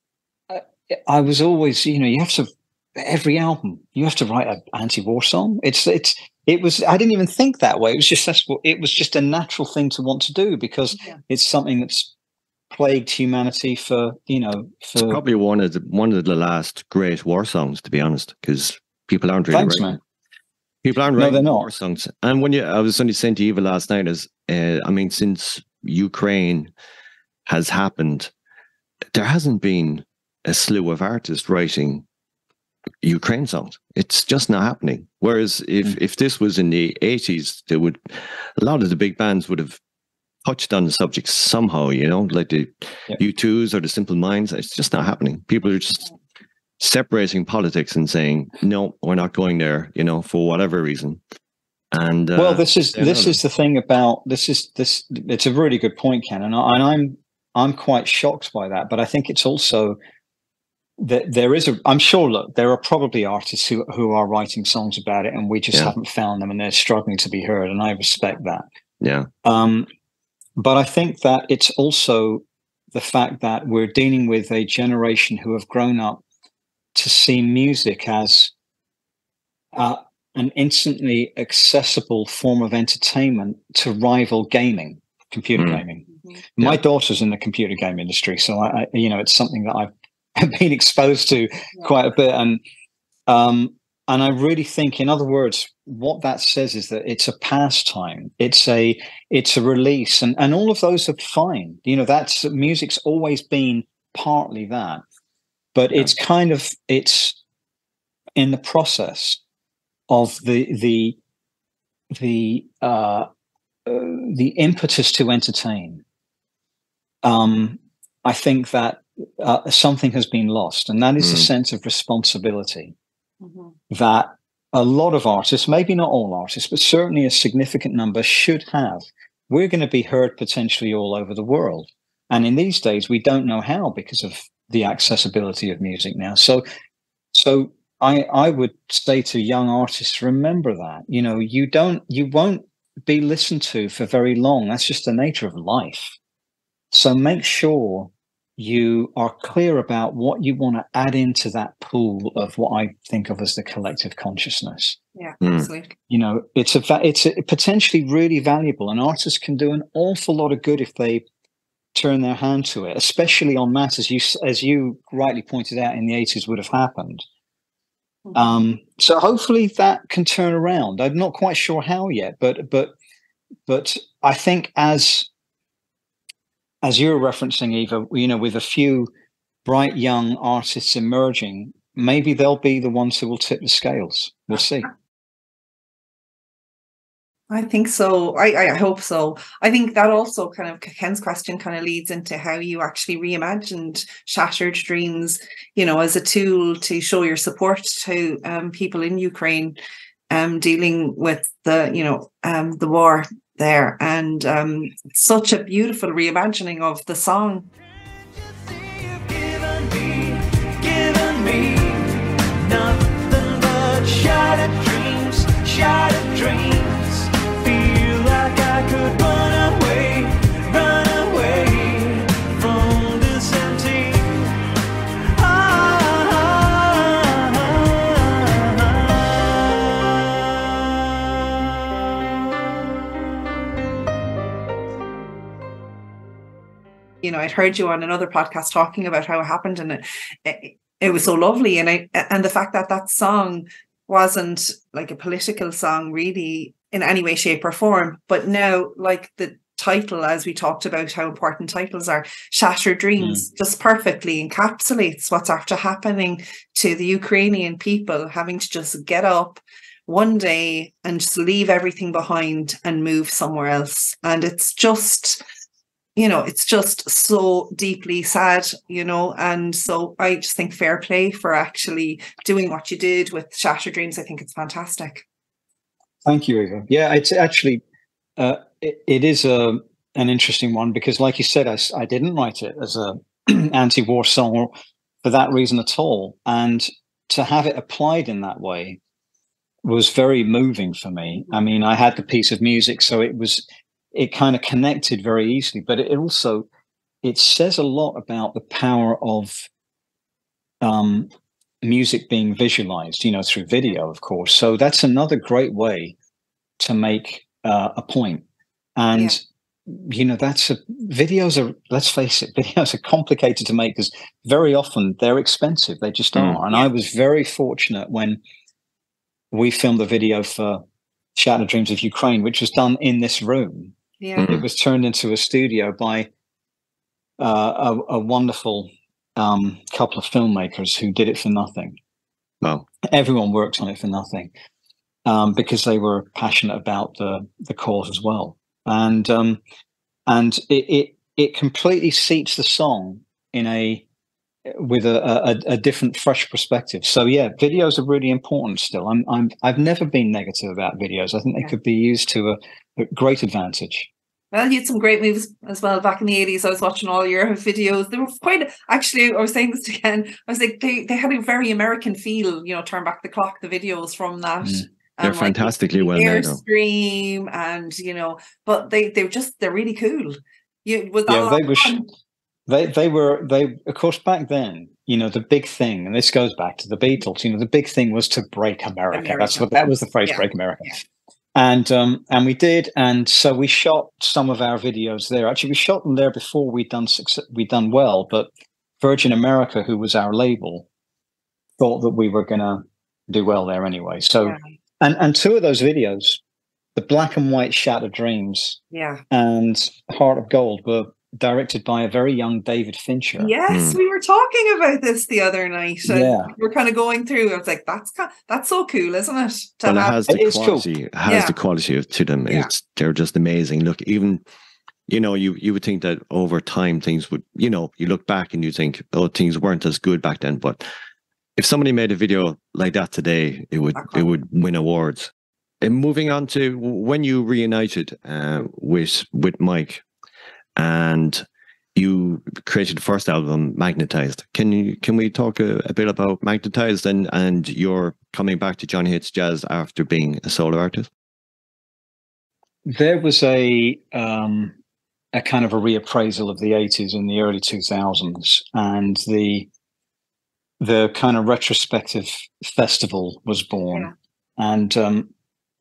I was always, you know, you have to every album you have to write an anti-war song. It's it's it was I didn't even think that way. It was just that's what it was just a natural thing to want to do because Yeah. it's something that's plagued humanity for you know for It's probably one of the one of the last great war songs, to be honest, because people aren't really thanks, writing. man. People aren't No, writing they're not. war songs. And when you, I was only saying to Eva last night, is uh, I mean, since Ukraine has happened, there hasn't been a slew of artists writing Ukraine songs. It's just not happening. Whereas if Mm. if this was in the eighties, there would a lot of the big bands would have touched on the subject somehow. You know, like the Yeah. U twos or the Simple Minds. It's just not happening. People are just separating politics and saying no, we're not going there. You know, for whatever reason. And uh, Well, this is they're this not. is the thing about this is this. It's a really good point, Ken, and, I, and I'm I'm quite shocked by that. But I think it's also that there is a. I'm sure. Look, there are probably artists who who are writing songs about it, and we just Yeah. haven't found them, and they're struggling to be heard. And I respect that. Yeah, Um, but I think that it's also the fact that we're dealing with a generation who have grown up to see music as uh, an instantly accessible form of entertainment to rival gaming, computer Mm. gaming. Mhm. My Yeah. daughter's in the computer game industry, so I, I you know, it's something that I've been exposed to quite a bit, and um, and I really think, in other words, what that says is that it's a pastime, it's a it's a release, and and all of those are fine. You know, that's music's always been partly that, but Yeah. it's kind of it's in the process of the the the uh, uh, the impetus to entertain. Um, I think that uh, something has been lost, and that is the Mm. sense of responsibility Mhm. that a lot of artists, maybe not all artists, but certainly a significant number should have. We're going to be heard potentially all over the world. And in these days, we don't know how because of the accessibility of music now. So, so I, I would say to young artists, remember that, you know, you don't, you won't be listened to for very long. That's just the nature of life. So make sure you are clear about what you want to add into that pool of what I think of as the collective consciousness. Yeah, Mm. absolutely. You know, it's a va- it's a, potentially really valuable, and artists can do an awful lot of good if they turn their hand to it, especially on matters you, s- as you rightly pointed out, in the eighties would have happened. Mhm. Um, so hopefully that can turn around. I'm not quite sure how yet, but but but I think as as you were referencing, Eva, you know, with a few bright young artists emerging, maybe they'll be the ones who will tip the scales. We'll see. I think so. I, I hope so. I think that also kind of Ken's question kind of leads into how you actually reimagined Shattered Dreams, you know, as a tool to show your support to um, people in Ukraine um, dealing with the, you know, um, the war there. And um, such a beautiful reimagining of the song. You've given me, given me nothing but shattered dreams, shattered dreams. Feel like I could run away, run away from this empty. You know, I'd heard you on another podcast talking about how it happened, and it, it, it was so lovely. And I and the fact that that song wasn't like a political song really in any way, shape or form, but now like the title, as we talked about how important titles are, Shattered Dreams, just perfectly encapsulates what's after happening to the Ukrainian people, having to just get up one day and just leave everything behind and move somewhere else. And it's just, you know, it's just so deeply sad, you know, and so I just think fair play for actually doing what you did with Shattered Dreams. I think it's fantastic. Thank you, Eva. Yeah, it's actually, uh, it, it is a, an interesting one because like you said, I, s- I didn't write it as a anti-war song or for that reason at all. And to have it applied in that way was very moving for me. I mean, I had the piece of music, so it was, it kind of connected very easily, but it also, it says a lot about the power of um, music being visualized, you know, through video, of course. So that's another great way to make uh, a point. And, yeah. you know, that's a, videos are, let's face it, videos are complicated to make because very often they're expensive. They just Mm. are. And Yeah. I was very fortunate when we filmed the video for Shattered Dreams of Ukraine, which was done in this room. Yeah. Mm. It was turned into a studio by uh, a, a wonderful um, couple of filmmakers who did it for nothing. Wow. Everyone worked on it for nothing um, because they were passionate about the the cause as well, and um, and it, it it completely seats the song in a with a, a a different, fresh perspective. So yeah, videos are really important still. I'm I'm I've never been negative about videos. I think they Yeah. could be used to a, a great advantage. Well, you had some great movies as well back in the eighties. I was watching all your videos. They were quite, actually, I was saying this again, I was like, they, they had a very American feel, you know, Turn Back the Clock, the videos from that. Mm. They're And like the fantastically well made, though. Airstream and, you know, but they, they're just, they're really cool. You, was that a Yeah, lot they of were. sh- fun? They they were they of course back then. You know, the big thing, and this goes back to the Beatles. You know, the big thing was to break America. America. That's what that was the phrase, Yeah. break America. Yeah. And um and we did, and so we shot some of our videos there. Actually, we shot them there before we'd done success, we'd done well, but Virgin America, who was our label, thought that we were gonna do well there anyway. So Yeah. and and two of those videos, the black and white Shattered Dreams Yeah. and Heart of Gold, were directed by a very young David Fincher. Yes, Mm. we were talking about this the other night. and Yeah. We're kind of going through. I was like, that's ki- that's so cool, isn't it? To Well, it have- has the It is cool. quality. It has Yeah. the quality of, to them. Yeah. It's they're just amazing. Look, even you know, you you would think that over time things would, you know, you look back and you think, oh, things weren't as good back then. But if somebody made a video like that today, it would Okay. it would win awards. And moving on to when you reunited uh, with with Mike, and you created the first album, Magnetized. Can you can we talk a, a bit about Magnetized and and your coming back to Johnny Hates Jazz after being a solo artist? There was a um, a kind of a reappraisal of the eighties and the early two thousands, and the the kind of retrospective festival was born. Yeah. And um,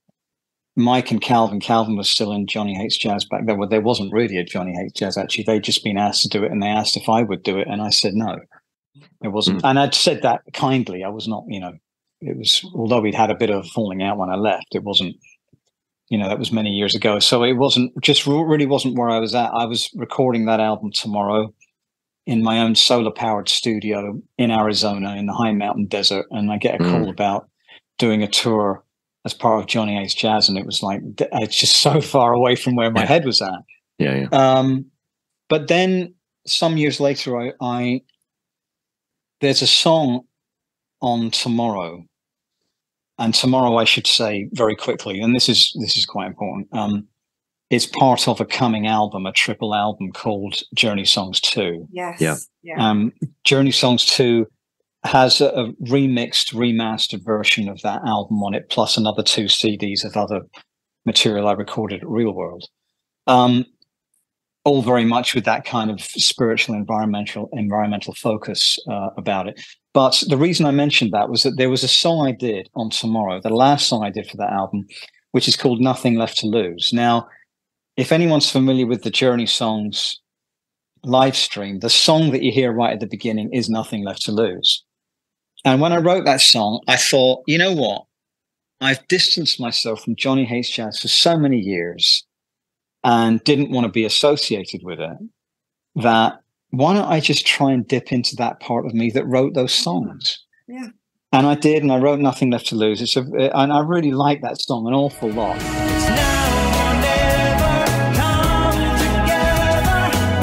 Mike and Calvin, Calvin was still in Johnny Hates Jazz back then. Well, there wasn't really a Johnny Hates Jazz, actually. They'd just been asked to do it, and they asked if I would do it, and I said no. It wasn't. And I'd said that kindly. I was not, you know, it was, although we'd had a bit of a falling out when I left, it wasn't, you know, that was many years ago. So it wasn't, just really wasn't where I was at. I was recording that album tomorrow in my own solar powered studio in Arizona in the high mountain desert. And I get a call Mm. about doing a tour as part of Johnny Hates Jazz. And it was like, th- it's just so far away from where my Yeah. head was at. Yeah, yeah. Um, but then some years later, I, I there's a song on Tomorrow, and Tomorrow, I should say very quickly, and this is this is quite important. Um, it's part of a coming album, a triple album called Journey Songs Two. Yes. Yeah. Yeah. Um, Journey Songs Two has a, a remixed, remastered version of that album on it, plus another two C Ds of other material I recorded at Real World. Um, all very much with that kind of spiritual, environmental, environmental focus uh, about it. But the reason I mentioned that was that there was a song I did on Tomorrow, the last song I did for that album, which is called Nothing Left to Lose. Now, if anyone's familiar with the Journey Songs live stream, the song that you hear right at the beginning is Nothing Left to Lose. And when I wrote that song, I thought, you know what? I've distanced myself from Johnny Hates Jazz for so many years and didn't want to be associated with it, that why don't I just try and dip into that part of me that wrote those songs? Yeah. And I did, and I wrote Nothing Left to Lose. It's a, and I really like that song an awful lot. It's now or never, come together,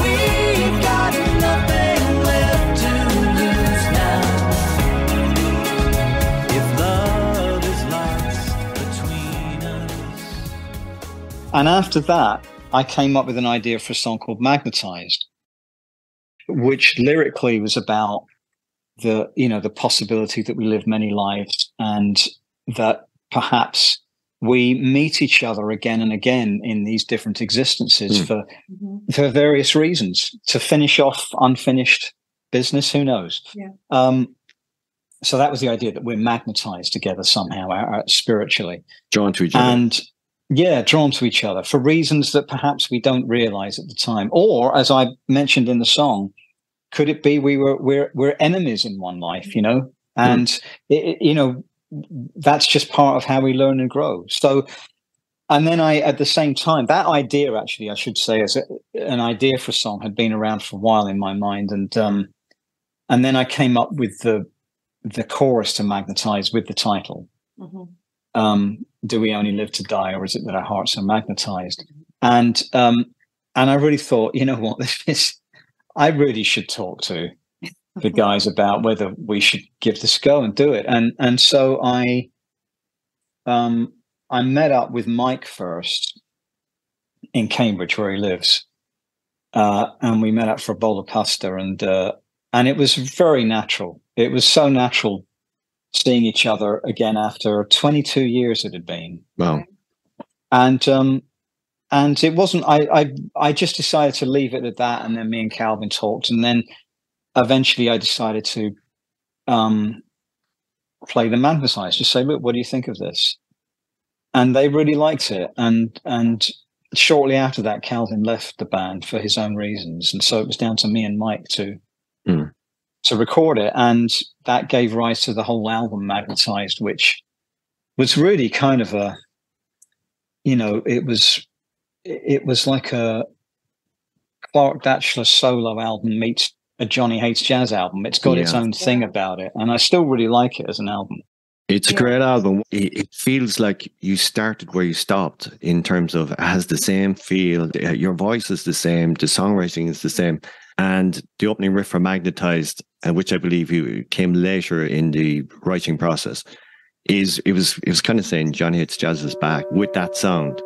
And after that, I came up with an idea for a song called Magnetized, which lyrically was about the, you know, the possibility that we live many lives and that perhaps we meet each other again and again in these different existences mm. for mm-hmm. for various reasons, to finish off unfinished business. Who knows? Yeah. Um, so that was the idea, that we're magnetized together somehow, uh, spiritually, drawn to each other, and yeah, drawn to each other for reasons that perhaps we don't realize at the time. Or, as I mentioned in the song, could it be we were we're we're enemies in one life, you know, and mm. it, you know. That's just part of how we learn and grow. So, and then I, at the same time, that idea, actually, I should say, as a, an idea for a song, had been around for a while in my mind, and um, and then I came up with the the chorus to Magnetize with the title. Mm-hmm. Um, do we only live to die, or is it that our hearts are magnetized? And um, and I really thought, you know what, this is, I really should talk to the guys about whether we should give this a go and do it. And and so I um I met up with Mike first in Cambridge, where he lives. Uh, and we met up for a bowl of pasta, and uh, and it was very natural. It was so natural seeing each other again after twenty-two years it had been. Wow. And um and it wasn't I I I just decided to leave it at that, and then me and Calvin talked, and then eventually I decided to um, play the Magnetize, just say, look, what do you think of this? And they really liked it. And and shortly after that, Calvin left the band for his own reasons. And so it was down to me and Mike to, mm. to record it. And that gave rise to the whole album, Magnetized, which was really kind of a, you know, it was, it was like a Clark Datchler solo album meets a Johnny Hates Jazz album. It's got yeah. its own thing about it, and I still really like it as an album. It's a great album. It, it feels like you started where you stopped in terms of it has the same feel. Your voice is the same. The songwriting is the same. And the opening riff for Magnetized, uh, which I believe you came later in the writing process, is it was it was kind of saying Johnny Hates Jazz is back with that sound.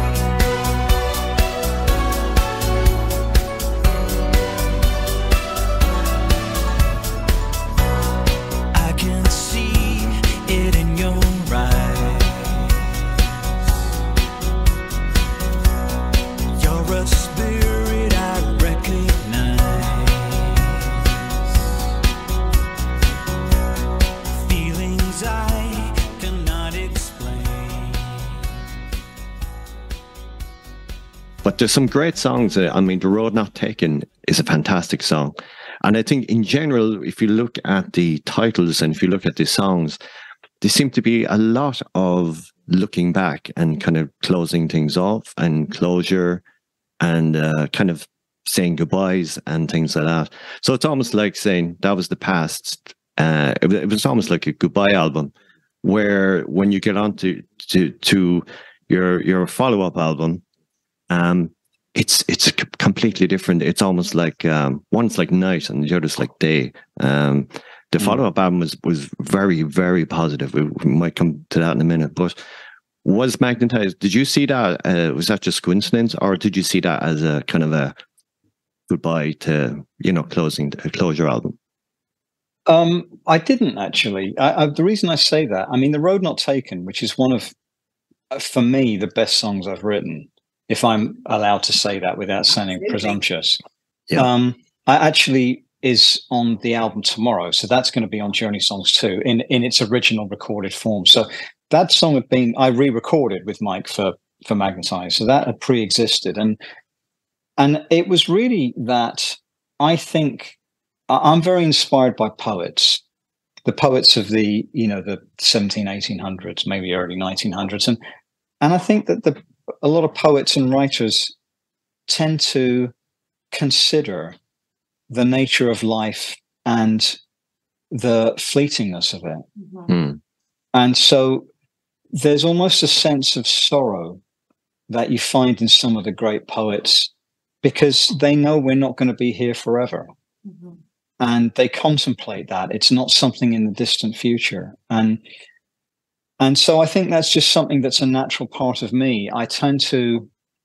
But there's some great songs. I mean, The Road Not Taken is a fantastic song. And I think in general, if you look at the titles and if you look at the songs, there seem to be a lot of looking back and kind of closing things off and closure and uh, kind of saying goodbyes and things like that. So it's almost like saying that was the past. Uh, it, it was almost like a goodbye album, where when you get on to, to, to your, your follow-up album, Um, it's it's completely different. It's almost like um, one's like night and the other's like day. Um, the mm. follow-up album was was very very positive. We, we might come to that in a minute. But was Magnetized? Did you see that? Uh, was that just coincidence, or did you see that as a kind of a goodbye to, you know, closing a closure album? Um, I didn't actually. I, I, the reason I say that, I mean, The Road Not Taken, which is one of, for me, the best songs I've written, if I'm allowed to say that without sounding Absolutely. presumptuous. Yeah. Um, I actually is on the album tomorrow. So that's going to be on Journey Songs too, in, in its original recorded form. So that song had been, I re-recorded with Mike for, for Magnetize. So that had pre-existed. And, and it was really that I think I'm very inspired by poets, the poets of the, you know, the seventeen, eighteen hundreds, maybe early nineteen hundreds. And, and I think that the, a lot of poets and writers tend to consider the nature of life and the fleetingness of it. Mm-hmm. Mm. And so there's almost a sense of sorrow that you find in some of the great poets, because they know we're not going to be here forever. Mm-hmm. And they contemplate that. It's not something in the distant future. And And so I think that's just something that's a natural part of me. I tend to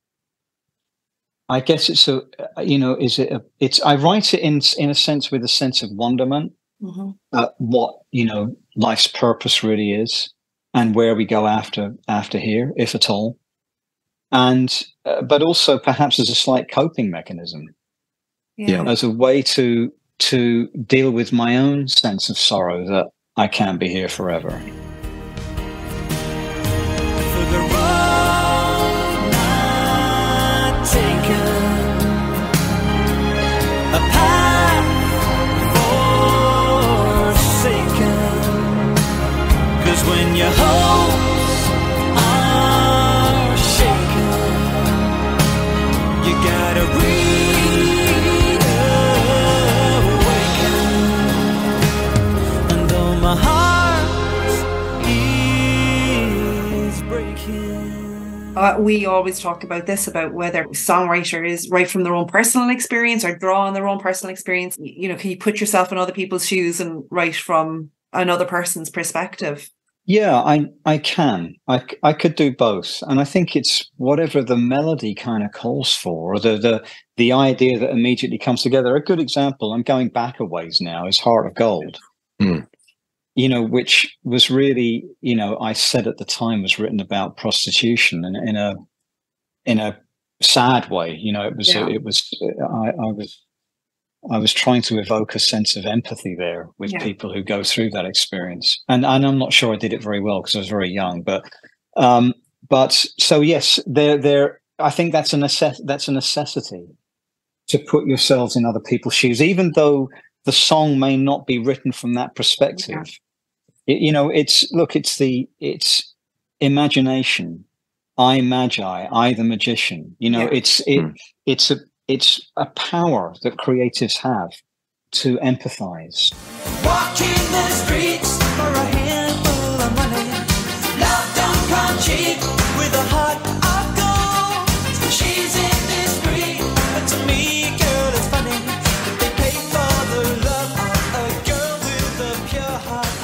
I guess it's a, you know, is it a, it's, I write it in, in a sense with a sense of wonderment, Mm-hmm. uh, what, you know, life's purpose really is and where we go after, after here, if at all. And, uh, but also perhaps as a slight coping mechanism, Yeah. Yeah. as a way to, to deal with my own sense of sorrow that I can't be here forever. For the road not taken, a path forsaken. 'Cause when your hopes are shaken, you gotta reawaken. And though my heart is breaking. Uh, we always talk about this, about whether songwriters write from their own personal experience or draw on their own personal experience. Y- You know, can you put yourself in other people's shoes and write from another person's perspective? Yeah, I I can. I, c- I could do both, and I think it's whatever the melody kind of calls for, or the the the idea that immediately comes together. A good example, I'm going back a ways now, is Heart of Gold. Mm. You know, which was really, you know, I said at the time was written about prostitution, and in a in a sad way. You know, it was Yeah. it was I, I was I was trying to evoke a sense of empathy there with Yeah. people who go through that experience, and and I'm not sure I did it very well because I was very young, but um, but so yes, there there I think that's a necess- that's a necessity to put yourselves in other people's shoes, even though the song may not be written from that perspective. It- you know, it's look, it's the it's imagination. I magi, I the magician. You know, Yeah. it's it Mm. it's a it's a power that creatives have to empathize. Walking the streets for a handful of money. Love don't come cheap with a heart of gold. She's indiscreet, but to me, girl, it's funny that they pay for the love of a girl with a pure heart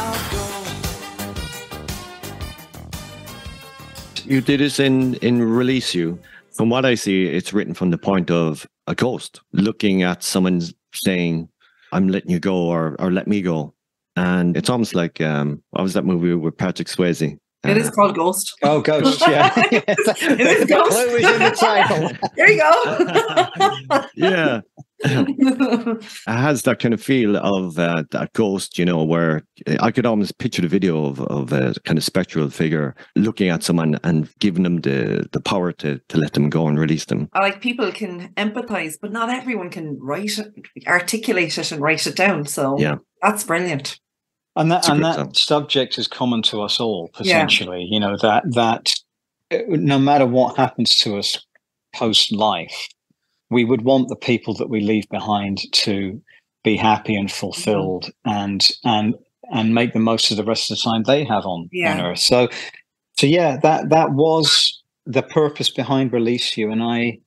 of gold. You did this in in Release You. From what I see, it's written from the point of a ghost looking at someone saying, "I'm letting you go," or "or let me go," and it's almost like um, what was that movie with Patrick Swayze? It is Uh, called Ghost. Oh, Ghost, yeah. It is The Ghost. clue is in the title. There you go. yeah, it has that kind of feel of uh, that ghost, you know, where I could almost picture the video of, of a kind of spectral figure looking at someone and giving them the, the power to, to let them go and release them. I like people can empathize, but not everyone can write it, articulate it and write it down. So Yeah. that's brilliant. And that It's a and good that song. subject is common to us all, Yeah. potentially. You know, that that uh, no matter what happens to us post life, we would want the people that we leave behind to be happy and fulfilled and and and make the most of the rest of the time they have on, Yeah. on earth. So so yeah, that that was the purpose behind Release You. And I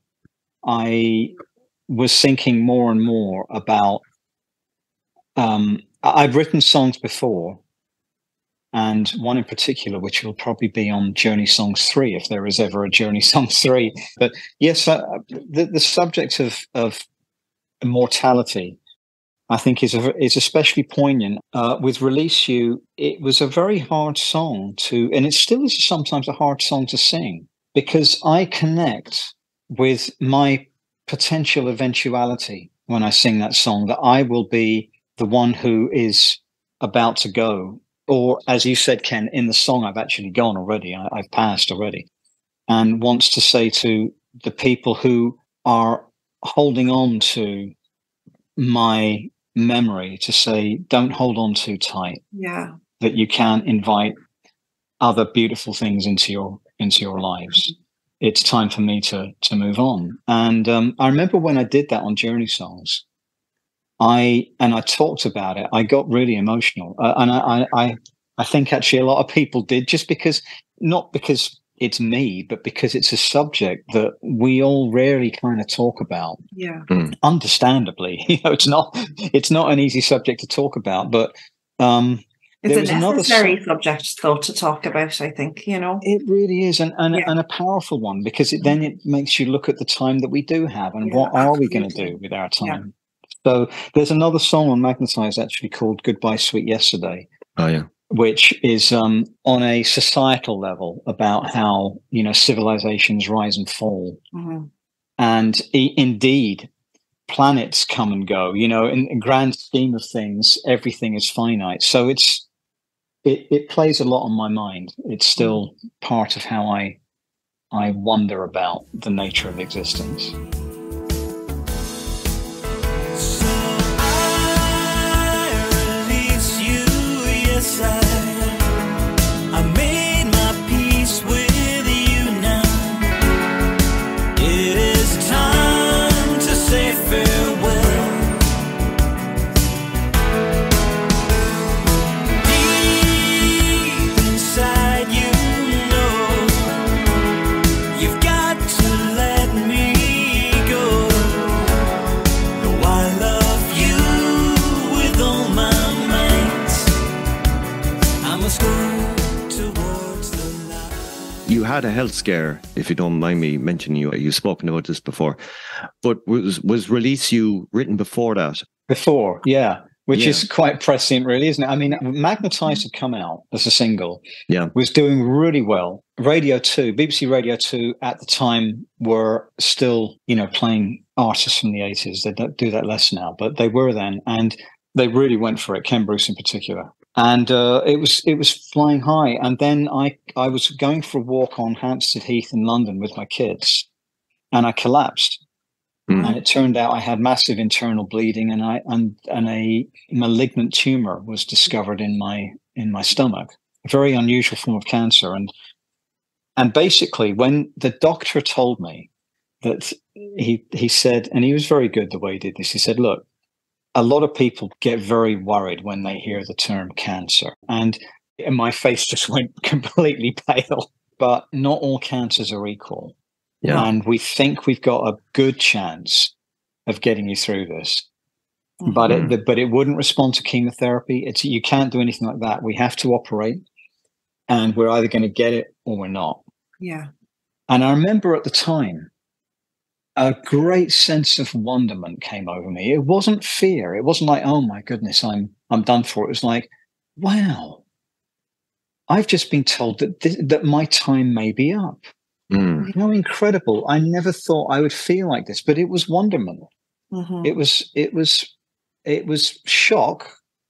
I was thinking more and more about um I- I've written songs before, and one in particular, which will probably be on Journey Songs three, if there is ever a Journey Songs three. But yes, uh, the, the subject of, of immortality, I think, is a, is especially poignant. Uh, with Release You, it was a very hard song to, and it still is sometimes a hard song to sing, because I connect with my potential eventuality when I sing that song, that I will be the one who is about to go. Or, as you said, Ken, in the song, I've actually gone already. I, I've passed already. And wants to say to the people who are holding on to my memory, to say, don't hold on too tight, Yeah. that you can invite other beautiful things into your into your lives. It's time for me to to move on. And um, I remember when I did that on Journey Songs, I and I talked about it. I got really emotional, uh, and I, I I think actually a lot of people did, just because, not because it's me, but because it's a subject that we all rarely kind of talk about. Yeah. Understandably, you know, it's not it's not an easy subject to talk about, but um, It's there a was another necessary song. subject, though, to talk about, I think, you know. It really is, and and, Yeah. and a powerful one, because it then it makes you look at the time that we do have, and Yeah, what are we going to absolutely. do with our Yeah. time. So there's another song on Magnetize actually called "Goodbye Sweet Yesterday," Oh yeah. which is um, on a societal level about how, you know, civilizations rise and fall, Mhm. and i- indeed planets come and go. You know, in the grand scheme of things, everything is finite. So it's it, it plays a lot on my mind. It's still part of how I I wonder about the nature of existence. So I release you, yes I, I made my peace with you now. It is time to say farewell. Deep inside you know you've got to let me go. Though I love you with all my might, I must go towards the light. You had a health scare, if you don't mind me mentioning you. You've spoken about this before, but was was Release You written before that? Before, yeah, which Yeah. is quite prescient, really, isn't it? I mean, Magnetize had come out as a single, Yeah. was doing really well. Radio two, B B C Radio two at the time were still, you know, playing artists from the eighties. They don't do that less now, but they were then, and they really went for it. Ken Bruce in particular, and uh, it was it was flying high. And then I I was going for a walk on Hampstead Heath in London with my kids, and I collapsed. Mm. And it turned out I had massive internal bleeding, and I and and a malignant tumor was discovered in my in my stomach, a very unusual form of cancer. And and basically, when the doctor told me that, he he said, and he was very good the way he did this. He said, "Look, a lot of people get very worried when they hear the term cancer," and, and my face just went completely pale. But not all cancers are equal. Yeah. And we think we've got a good chance of getting you through this, Mhm. but Mm. it but it wouldn't respond to chemotherapy. It's you can't do anything like that. We have to operate, and we're either going to get it or we're not. Yeah. And I remember at the time, a great sense of wonderment came over me. It wasn't fear. It wasn't like, oh my goodness, I'm I'm done for. It was like, wow, I've just been told that this, that my time may be up. Mm. How incredible. I never thought I would feel like this, but it was wonderment. Mhm. It was, it was, it was shock.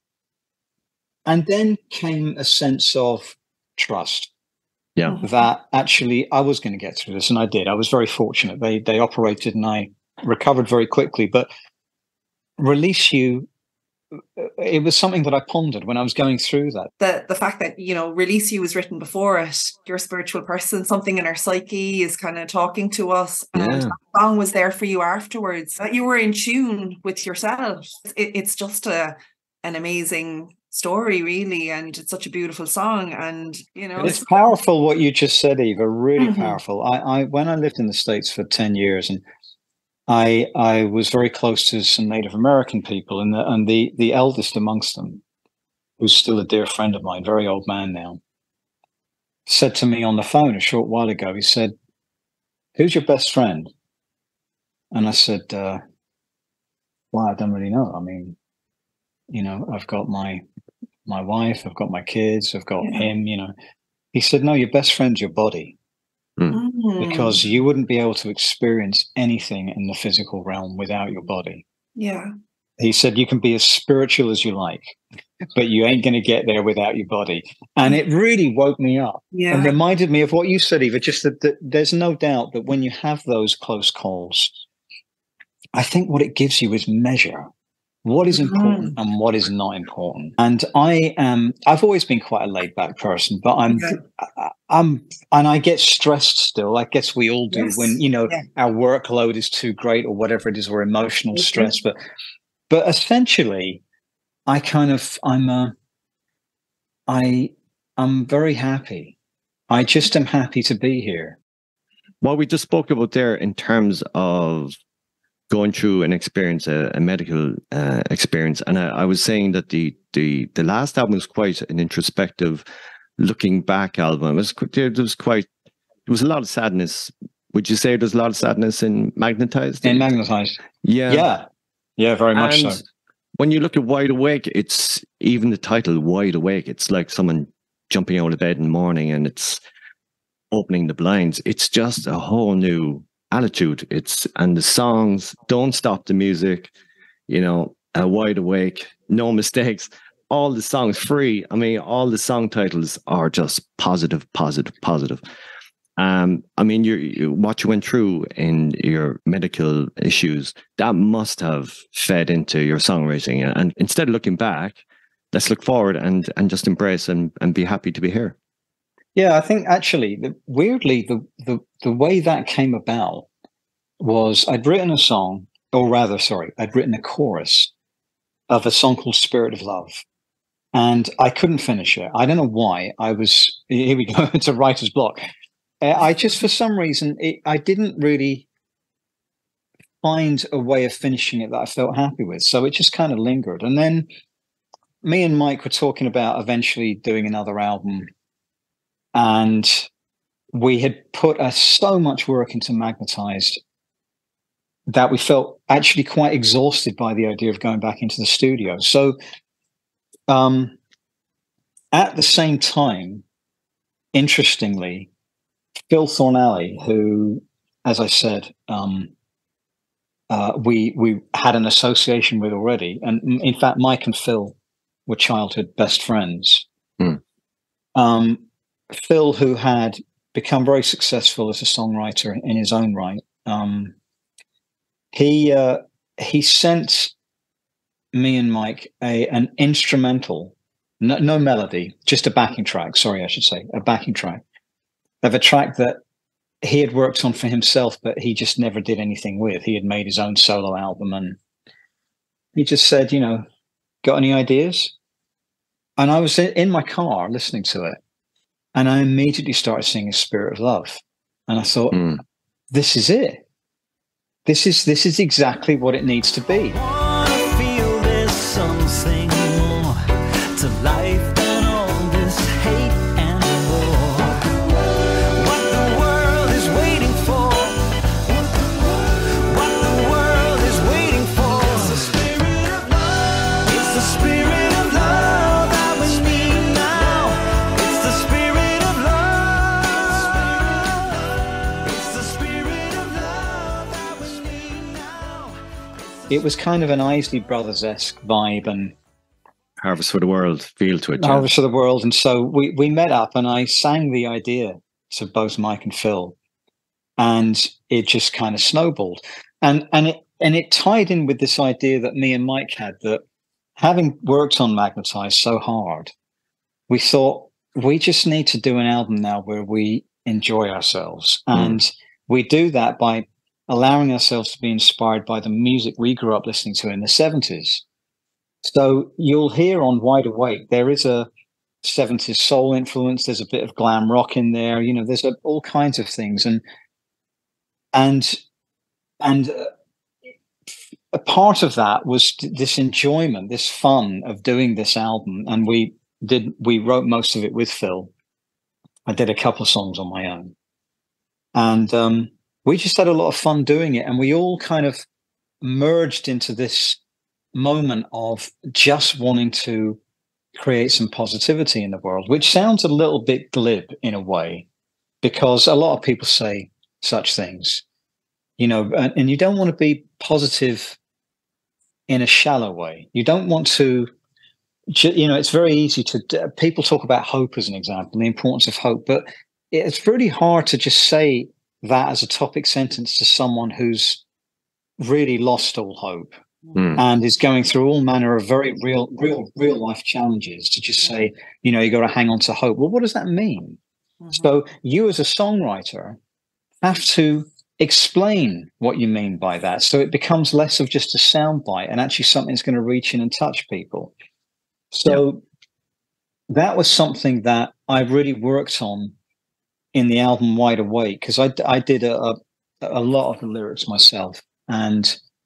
And then came a sense of trust Yeah. Mhm. that actually I was going to get through this. And I did. I was very fortunate. They, they operated and I recovered very quickly, but Release You, it was something that I pondered when I was going through that. The the fact that, you know, Release You was written before it, you're a spiritual person, something in our psyche is kind of talking to us, and Yeah. that song was there for you afterwards. That you were in tune with yourself. It, it's just a an amazing story, really, and it's such a beautiful song. And you know, It's powerful what you just said, Eva. Really Mhm. powerful. I, I when I lived in the States for ten years, and I I was very close to some Native American people, and the and the the eldest amongst them, who's still a dear friend of mine, very old man now, said to me on the phone a short while ago. He said, "Who's your best friend?" And I said, uh, "Well, I don't really know. I mean, you know, I've got my my wife, I've got my kids, I've got Yeah. him. You know." He said, "No, your best friend's your body." Mm. Because you wouldn't be able to experience anything in the physical realm without your body. Yeah. He said, you can be as spiritual as you like, but you ain't going to get there without your body. And it really woke me up Yeah. and reminded me of what you said, Eva, just that, that there's no doubt that when you have those close calls, I think what it gives you is measure. What is important and what is not important. And I am, I've always been quite a laid back person, but I'm, Okay. I- I'm, and I get stressed still. I guess we all do Yes. when, you know, Yeah. our workload is too great or whatever it is, or emotional Mhm. stress. But, but essentially I kind of, I'm, uh, I, I'm very happy. I just am happy to be here. What we just spoke about there in terms of going through an experience, a, a medical uh, experience, and I, I was saying that the the the last album was quite an introspective, looking back album. It was qu- there was quite there was a lot of sadness. Would you say there's a lot of sadness in Magnetized? In Magnetized, Yeah, yeah, yeah, very much and so. when you look at Wide Awake, it's even the title Wide Awake. It's like someone jumping out of bed in the morning and it's opening the blinds. It's just a whole new attitude. It's and the songs, Don't Stop the Music, you know, uh, Wide Awake, No Mistakes, all the songs, Free. I mean, all the song titles are just positive, positive, positive. Um, I mean, you, you what you went through in your medical issues, that must have fed into your songwriting. And instead of looking back, let's look forward and and just embrace and, and be happy to be here. Yeah, I think actually, the, weirdly, the, the the way that came about was I'd written a song, or rather, sorry, I'd written a chorus of a song called Spirit of Love. And I couldn't finish it. I don't know why. I was, here we go, it's a writer's block. I just, for some reason, it, I didn't really find a way of finishing it that I felt happy with. So it just kind of lingered. And then me and Mike were talking about eventually doing another album. And we had put uh, so much work into Magnetized that we felt actually quite exhausted by the idea of going back into the studio. So um, at the same time, interestingly, Phil Thornalley, who, as I said, um, uh, we we had an association with already, and in fact, Mike and Phil were childhood best friends. Mm. Um, Phil, who had become very successful as a songwriter in his own right, um, he uh, he sent me and Mike a an instrumental, no, no melody, just a backing track. Sorry, I should say a backing track of a track that he had worked on for himself, but he just never did anything with. He had made his own solo album, and he just said, you know, got any ideas? And I was in my car listening to it, and I immediately started singing Spirit of Love. And I thought, Mm. this is it. This is this is exactly what it needs to be. Wanna feel there's something more to life than all this hate and war. What the world is waiting for. What the world is waiting for. It's the spirit of love. It's the spirit of love that we need now. It's the spirit of love. It's the spirit of love that we need now. It was kind of an Isley Brothers-esque vibe and Harvest for the World feel to it. yeah. Harvest of the World. And so we, we met up and I sang the idea to both Mike and Phil, and it just kind of snowballed. And and it and it tied in with this idea that me and Mike had, that having worked on Magnetized so hard, we thought we just need to do an album now where we enjoy ourselves. Mm. And we do that by allowing ourselves to be inspired by the music we grew up listening to in the seventies. So you'll hear on Wide Awake, there is a seventies soul influence. There's a bit of glam rock in there. You know, there's a, all kinds of things. And, and, and uh, a part of that was this enjoyment, this fun of doing this album. And we did, we wrote most of it with Phil. I did a couple of songs on my own. And, um, we just had a lot of fun doing it. And we all kind of merged into this moment of just wanting to create some positivity in the world, which sounds a little bit glib in a way, because a lot of people say such things, you know, and, and you don't want to be positive in a shallow way. You don't want to, you know, it's very easy to, people talk about hope as an example, the importance of hope, but it's really hard to just say that as a topic sentence to someone who's really lost all hope. Mm. And is going through all manner of very real, real, real life challenges, to just say, you know, you got to hang on to hope. Well, what does that mean? Mm-hmm. So you as a songwriter have to explain what you mean by that. So it becomes less of just a soundbite and actually something that's going to reach in and touch people. So yeah. That was something that I really worked on in the album Wide Awake, because I, I did a, a, a lot of the lyrics myself. And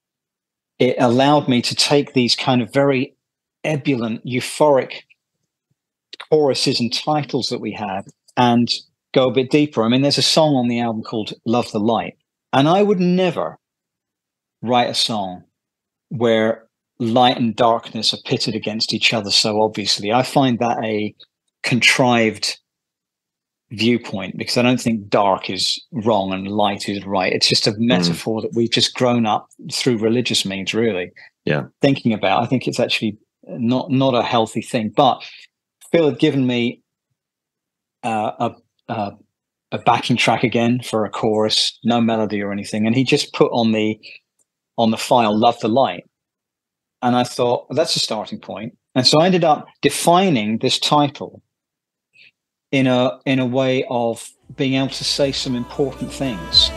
it allowed me to take these kind of very ebullient, euphoric choruses and titles that we had and go a bit deeper. I mean, there's a song on the album called Love the Light, and I would never write a song where light and darkness are pitted against each other so obviously. I find that a contrived viewpoint, because I don't think dark is wrong and light is right. It's just a metaphor mm. that we've just grown up through religious means, really. Yeah. Thinking about. I think it's actually not not a healthy thing. But Phil had given me uh, a, a a backing track again for a chorus, no melody or anything, and he just put on the on the file "Love the Light," and I thought, well, that's a starting point. And so I ended up defining this title in a in a way of being able to say some important things.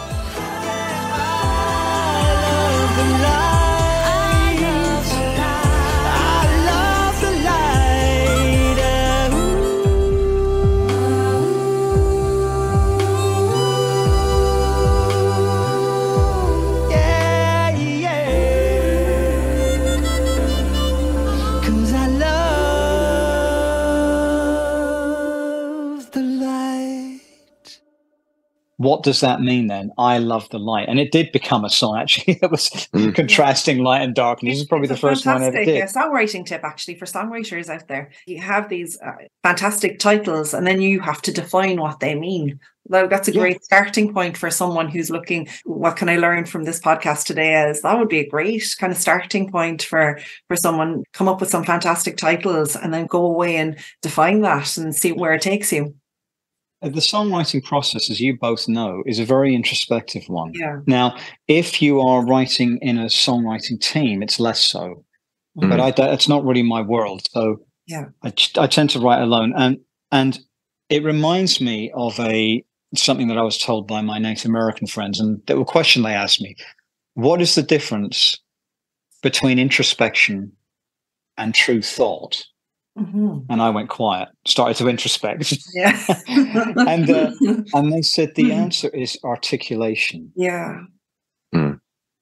What does that mean then? I love the light. And it did become a song, actually. It was mm. contrasting light and darkness. This is probably it's the first one I ever did. A songwriting tip, actually, for songwriters out there. You have these uh, fantastic titles, and then you have to define what they mean. That's a great yeah. starting point for someone who's looking, what can I learn from this podcast today? As that would be a great kind of starting point for, for someone. Come up with some fantastic titles and then go away and define that and see where it takes you. The songwriting process, as you both know, is a very introspective one. Yeah. Now, if you are writing in a songwriting team, it's less so. Mm. But I, it's not really my world. So yeah, I, I tend to write alone. And and it reminds me of a something that I was told by my Native American friends. And the question they asked me, what is the difference between introspection and true thought? Mm-hmm. And I went quiet, started to introspect. Yeah. and uh, and they said the answer is articulation. Yeah. Mm.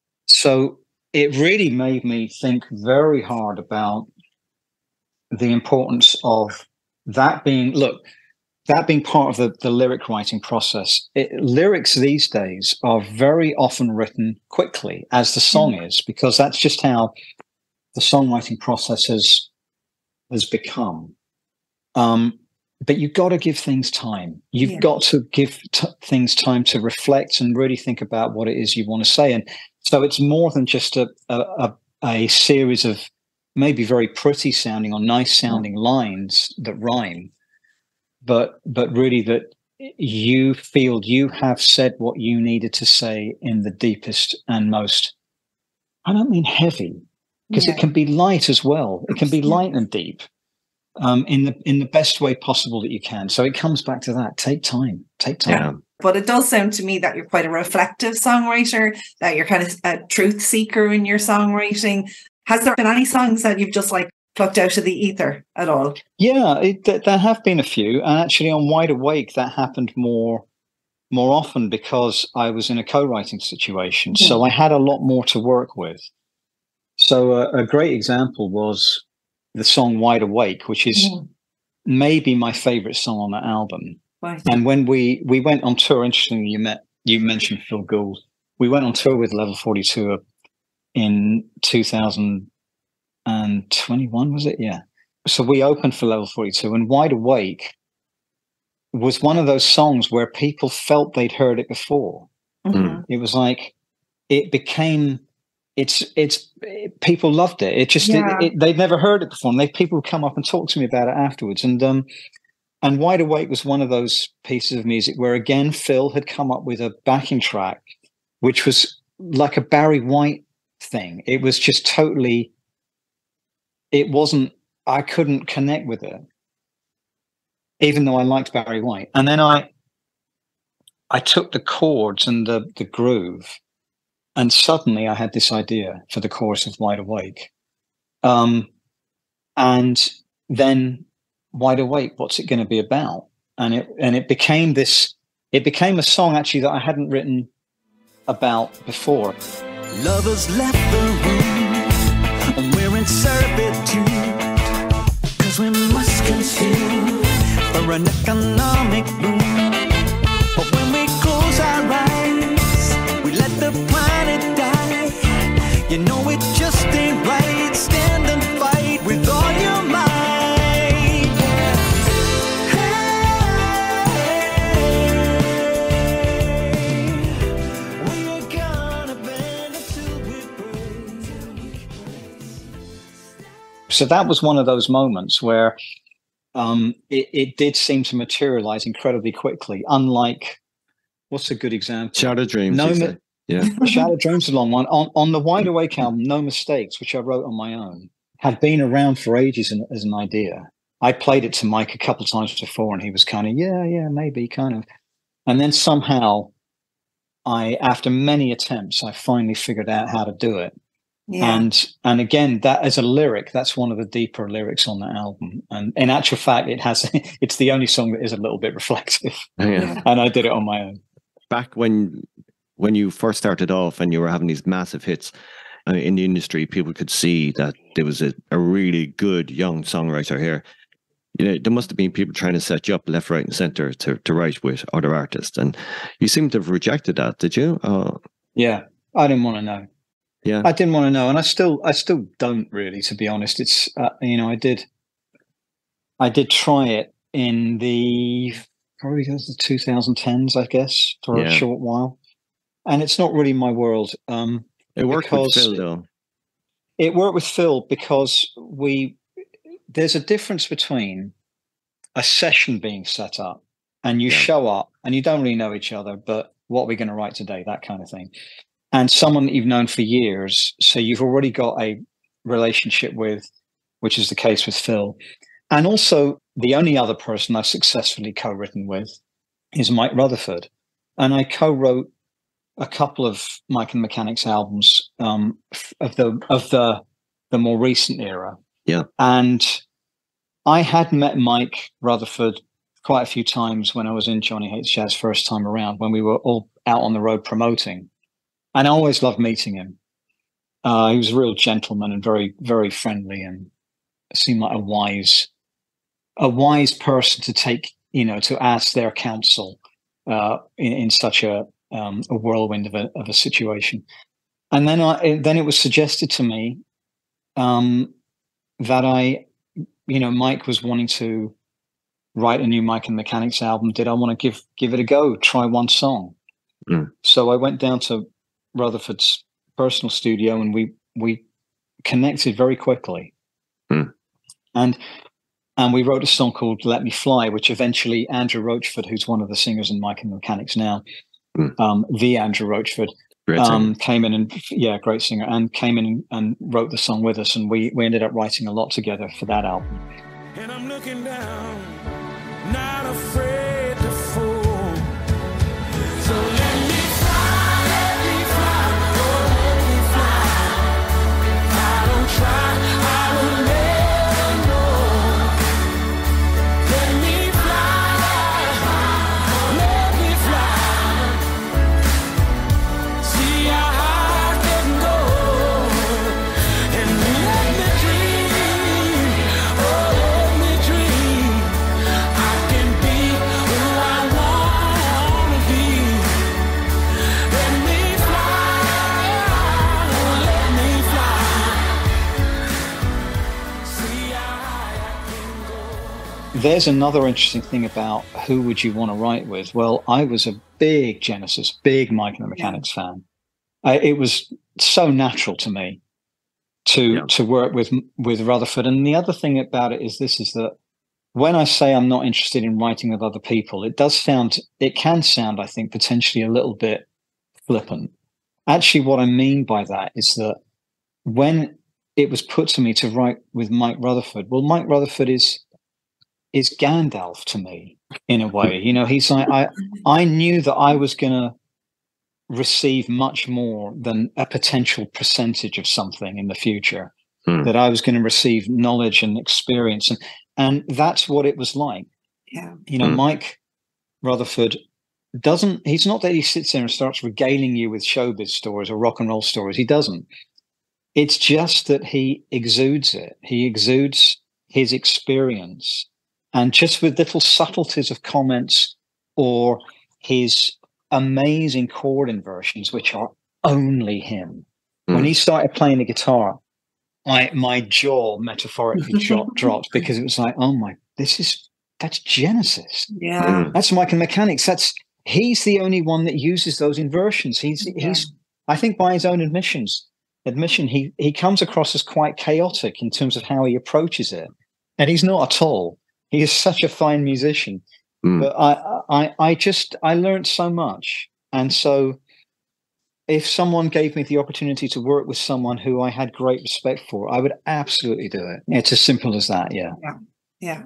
So it really made me think very hard about the importance of that being, look, that being part of the, the lyric writing process. It, lyrics these days are very often written quickly, as the song mm. is, because that's just how the songwriting process has has become. Um, but you've got to give things time. You've yeah. got to give t- things time to reflect and really think about what it is you want to say. And so it's more than just a, a, a series of maybe very pretty sounding or nice sounding lines that rhyme, but, but really that you feel you have said what you needed to say in the deepest and most, I don't mean heavy, because yeah. it can be light as well. It can be light and deep um, in the in the best way possible that you can. So it comes back to that. Take time. Take time. Yeah. But it does sound to me that you're quite a reflective songwriter, that you're kind of a truth seeker in your songwriting. Has there been any songs that you've just like plucked out of the ether at all? Yeah, it, th- there have been a few. And actually on Wide Awake, that happened more more often because I was in a co-writing situation. Yeah. So I had a lot more to work with. So uh, a great example was the song Wide Awake, which is mm. maybe my favorite song on that album. Right. And when we, we went on tour, interestingly, you met, you mentioned Phil Gould. We went on tour with Level forty-two in two thousand twenty-one, was it? Yeah. So we opened for Level forty-two, and Wide Awake was one of those songs where people felt they'd heard it before. Mm-hmm. It was like, it became... It's it's it, people loved it. It just yeah. it, it, they'd never heard it before, and they people would come up and talk to me about it afterwards. And um, and Wide Awake was one of those pieces of music where again Phil had come up with a backing track, which was like a Barry White thing. It was just totally. It wasn't. I couldn't connect with it, even though I liked Barry White. And then I. I took the chords and the the groove. And suddenly I had this idea for the chorus of Wide Awake. Um, and then Wide Awake, what's it going to be about? And it and it became this, it became a song actually that I hadn't written about before. Lovers left the room, and we're in servitude, 'cause we must conceal for an economic boom. But when we close our eyes, we let the planet die. You know it just ain't right. Stand and fight with all your might. So that was one of those moments where um, it, it did seem to materialize incredibly quickly. Unlike, what's a good example? Shattered Dreams. No, you mi- say. Yeah. Shattered Dreams is a long one. On, on the Wide Awake album, No Mistakes, which I wrote on my own, had been around for ages in, as an idea. I played it to Mike a couple of times before, and he was kind of, yeah, yeah, maybe, kind of. And then somehow, I, after many attempts, I finally figured out how to do it. Yeah. And and again, that as a lyric, that's one of the deeper lyrics on that album. And in actual fact, it has it's the only song that is a little bit reflective. Yeah. And I did it on my own. Back when when you first started off and you were having these massive hits uh, in the industry, people could see that there was a, a really good young songwriter here. You know, there must have been people trying to set you up left, right, and center to to write with other artists, and you seem to have rejected that. Did you? Uh, Yeah, I didn't want to know. yeah. I didn't want to know, and I still, I still don't really, to be honest. It's, uh, you know, I did, I did try it in the probably the twenty tens, I guess, for Yeah. a short while, and it's not really my world. Um, It worked with because- Phil, though. It worked with Phil because we, there's a difference between a session being set up and you Yeah. show up and you don't really know each other, but what are we going to write today? That kind of thing. And someone that you've known for years. So you've already got a relationship with, which is the case with Phil. And also the only other person I've successfully co-written with is Mike Rutherford. And I co-wrote a couple of Mike and the Mechanics albums um, f- of the of the the more recent era. Yeah. And I had met Mike Rutherford quite a few times when I was in Johnny Hates Jazz first time around, when we were all out on the road promoting. And I always loved meeting him. Uh, he was a real gentleman and very, very friendly, and seemed like a wise, a wise person to take, you know, to ask their counsel uh, in, in such a um, a whirlwind of a of a situation. And then I then it was suggested to me um, that I, you know, Mike was wanting to write a new Mike and Mechanics album. Did I want to give give it a go? Try one song. Mm. So I went down to Rutherford's personal studio, and we we connected very quickly. Mm. And and we wrote a song called Let Me Fly, which eventually Andrew Roachford, who's one of the singers in Mike and the Mechanics now, Mm. um, the Andrew Roachford, Great um, singer. came in and, yeah, great singer, and came in and, and wrote the song with us. And we, we ended up writing a lot together for that album. And I'm looking down, not afraid to fall. So let me fly, let me fly, oh, let me fly. I don't try, I will never know. Let me fly, let me fly. See how high I can go, and let me dream, oh, let me dream. I can be who I wanna be. Let me fly, let me fly. See how high I can go. There's another interesting thing about who would you want to write with? Well, I was a big Genesis, big Mike and the Mechanics fan. I, it was so natural to me to Yeah. to work with with Rutherford. And the other thing about it is this: is that when I say I'm not interested in writing with other people, it does sound, it can sound, I think, potentially a little bit flippant. Actually, what I mean by that is that when it was put to me to write with Mike Rutherford, well, Mike Rutherford is is Gandalf to me in a way. You know, he's like, I I knew that I was going to receive much more than a potential percentage of something in the future. Hmm. That I was going to receive knowledge and experience, and and that's what it was like. Yeah. You know, Hmm. Mike Rutherford doesn't, he's not that he sits there and starts regaling you with showbiz stories or rock and roll stories. He doesn't. It's just that he exudes it. He exudes his experience, and just with little subtleties of comments or his amazing chord inversions, which are only him. Mm. When he started playing the guitar, I, my jaw metaphorically dropped, dropped because it was like, oh my, this is, that's Genesis. Yeah. Mm. That's Michael Mechanics. That's, he's the only one that uses those inversions. He's, yeah. he's, I think by his own admissions, admission, he, he comes across as quite chaotic in terms of how he approaches it. And he's not at all. He is such a fine musician. Mm. But I, I, I just, I learned so much. And so if someone gave me the opportunity to work with someone who I had great respect for, I would absolutely do it. It's as simple as that. Yeah. Yeah. Yeah.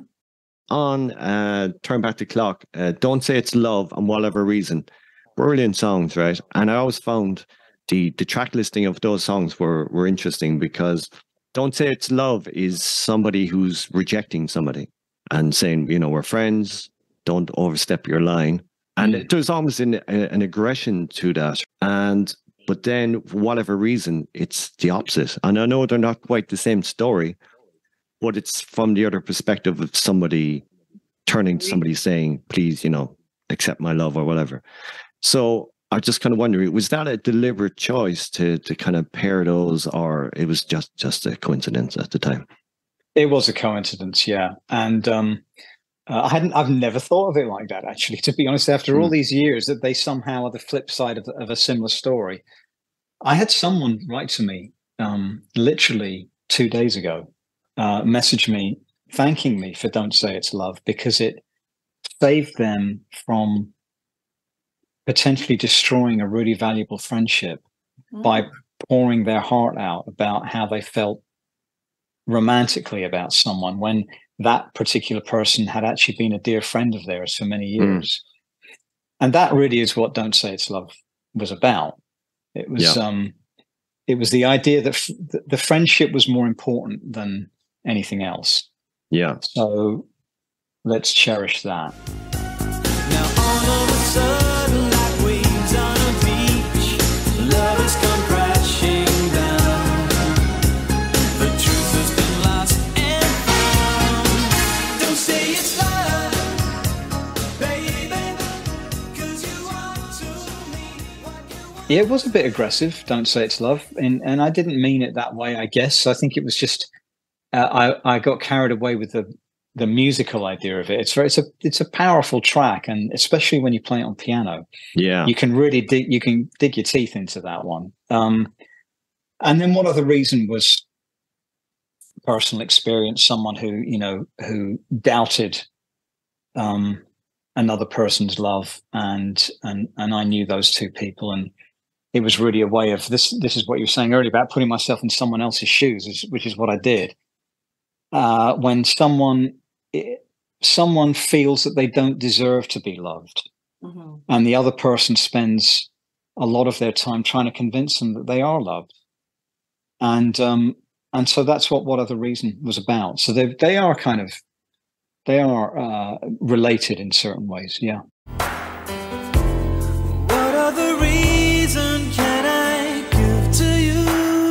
On uh, Turn Back the Clock, uh, Don't Say It's Love and Whatever Reason. Brilliant songs, right? And I always found the, the track listing of those songs were, were interesting because Don't Say It's Love is somebody who's rejecting somebody and saying, you know, we're friends, don't overstep your line. And mm. there's almost an, an aggression to that. And, but then for whatever reason, it's the opposite. And I know they're not quite the same story, but it's from the other perspective of somebody turning to somebody saying, please, you know, accept my love or whatever. So I just kind of wondering, was that a deliberate choice to to kind of pair those, or it was just, just a coincidence at the time? It was a coincidence, yeah. And um, uh, I hadn't, I've never thought of it like that, actually, to be honest, after mm. all these years, that they somehow are the flip side of, of a similar story. I had someone write to me um, literally two days ago, uh, message me, thanking me for Don't Say It's Love, because it saved them from potentially destroying a really valuable friendship mm. by pouring their heart out about how they felt romantically about someone when that particular person had actually been a dear friend of theirs for many years. Mm. And that really is what Don't Say It's Love was about. It was yeah. um it was the idea that f- the friendship was more important than anything else. Yeah. So let's cherish that. Now all of a sudden, like waves on a beach, love has come crashing down. The truth has been lost and found. Don't say it's love, baby, 'cause you want to me what you want. Yeah, it was a bit aggressive, Don't Say It's Love, and and I didn't mean it that way, I guess. I think it was just uh, I I got carried away with the the musical idea of it. It's very, it's a, it's a powerful track, and especially when you play it on piano, yeah, you can really dig, you can dig your teeth into that one. Um, and then one other reason was personal experience. Someone who, you know, who doubted um, another person's love, and and and I knew those two people, and it was really a way of this. This is what you were saying earlier about putting myself in someone else's shoes, which is what I did. Uh, when someone someone feels that they don't deserve to be loved, mm-hmm. and the other person spends a lot of their time trying to convince them that they are loved, and um, and so that's what What Other Reason was about. So they they are kind of they are uh, related in certain ways, yeah. What other reason can I give to you?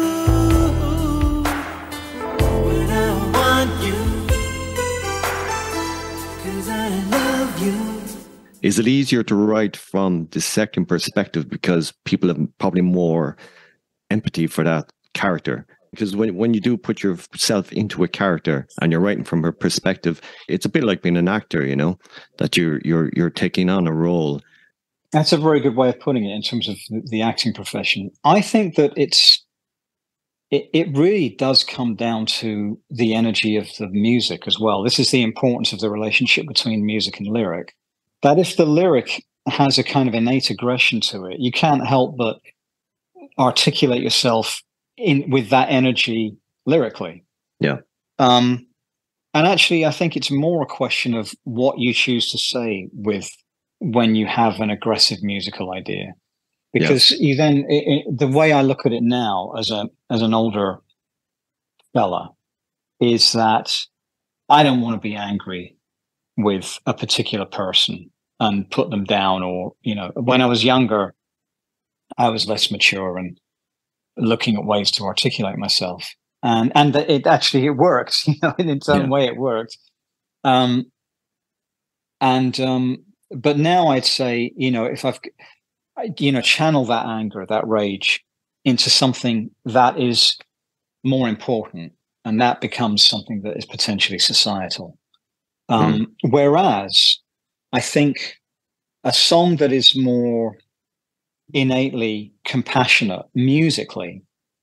Is it easier to write from the second perspective because people have probably more empathy for that character? Because when, when you do put yourself into a character and you're writing from her perspective, it's a bit like being an actor, you know, that you're you're you're taking on a role. That's a very good way of putting it in terms of the acting profession. I think that it's it, it really does come down to the energy of the music as well. This is the importance of the relationship between music and lyric. That if the lyric has a kind of innate aggression to it, you can't help but articulate yourself in with that energy lyrically. Yeah. Um, and actually, I think it's more a question of what you choose to say with when you have an aggressive musical idea, because yeah. you then it, it, the way I look at it now as a as an older fella is that I don't want to be angry with a particular person. and put them down. Or, you know, when I was younger, I was less mature and looking at ways to articulate myself. And and it actually, it works, you know, in its own Yeah. way, it worked. Um, and, um, but now I'd say, you know, if I've, you know, channel that anger, that rage into something that is more important, and that becomes something that is potentially societal. Um, Hmm. Whereas I think a song that is more innately compassionate musically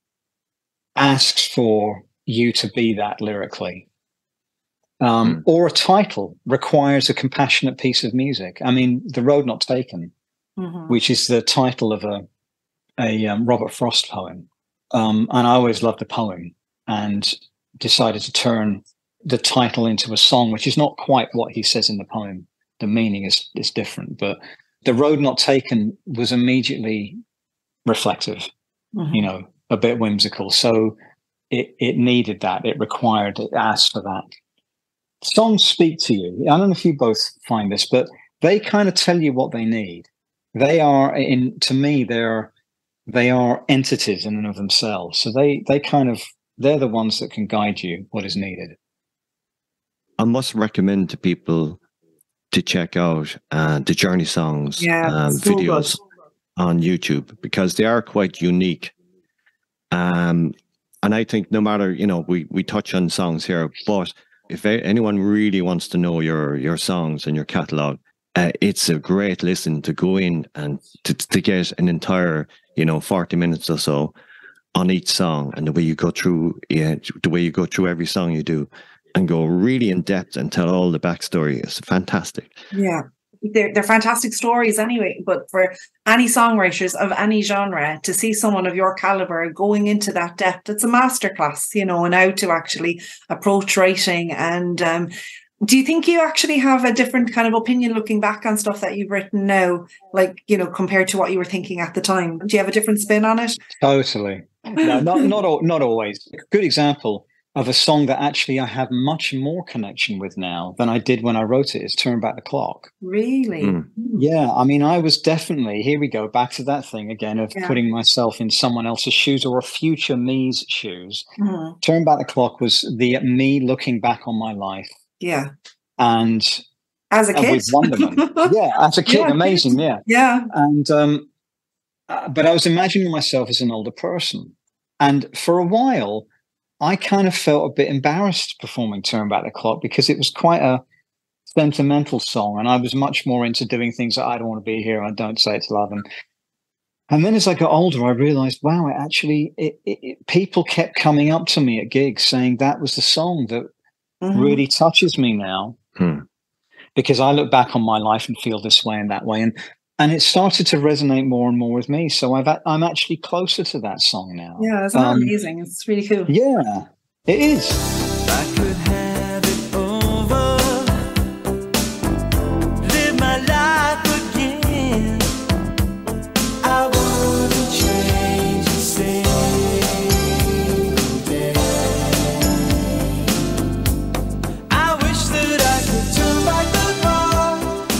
asks for you to be that lyrically. Um, Hmm. Or a title requires a compassionate piece of music. I mean, The Road Not Taken, Mhm. which is the title of a, a um, Robert Frost poem. Um, and I always loved the poem and decided to turn the title into a song, which is not quite what he says in the poem. The meaning is, is different, but The Road Not Taken was immediately reflective, Mhm. you know, a bit whimsical. So it, it needed that. It required, it asked for that. Songs speak to you. I don't know if you both find this, but they kind of tell you what they need. They are, in to me, they're they are entities in and of themselves. So they they kind of they're the ones that can guide you what is needed. I must recommend to people to check out uh, the Journey Songs Yeah, um, so videos on YouTube, because they are quite unique. Um, and I think no matter, you know, we, we touch on songs here, but if a- anyone really wants to know your, your songs and your catalog, uh, it's a great listen to go in and to, to get an entire, you know, forty minutes or so on each song, and the way you go through, yeah, the way you go through every song you do and go really in depth and tell all the backstory is fantastic. Yeah. They're, they're fantastic stories anyway, but for any songwriters of any genre to see someone of your caliber going into that depth, it's a masterclass, you know, and how to actually approach writing. And um, do you think you actually have a different kind of opinion looking back on stuff that you've written now, like, you know, compared to what you were thinking at the time? Do you have a different spin on it? Totally. No, not not al- not always. A good example of a song that actually I have much more connection with now than I did when I wrote it is Turn Back the Clock. Really? Mm. Yeah, I mean, I was definitely, here we go, back to that thing again of Yeah. putting myself in someone else's shoes or a future me's shoes. Mhm. Turn Back the Clock was the me looking back on my life Yeah. and As a uh, kid. with wonderment. Yeah, as a kid, Yeah, amazing, kid. yeah. Yeah. And um, uh, but I was imagining myself as an older person, and for a while, I kind of felt a bit embarrassed performing Turn Back the Clock because it was quite a sentimental song, and I was much more into doing things that I don't want to be here, I don't say it to love. And and then as I got older, I realized, wow, it actually, it, it, it, people kept coming up to me at gigs saying that was the song that Mhm. really touches me now, Hmm. because I look back on my life and feel this way and that way, and and it started to resonate more and more with me. So I've a- I'm actually closer to that song now. Yeah, isn't that Um, amazing? It's really cool. yeah, it is. I could have it over, live my life again. I wouldn't change a single day. I wish that I could turn back the clock,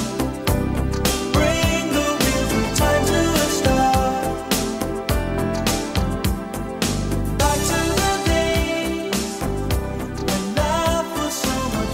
bring the wheels of time to a stop, back to the days when life was so much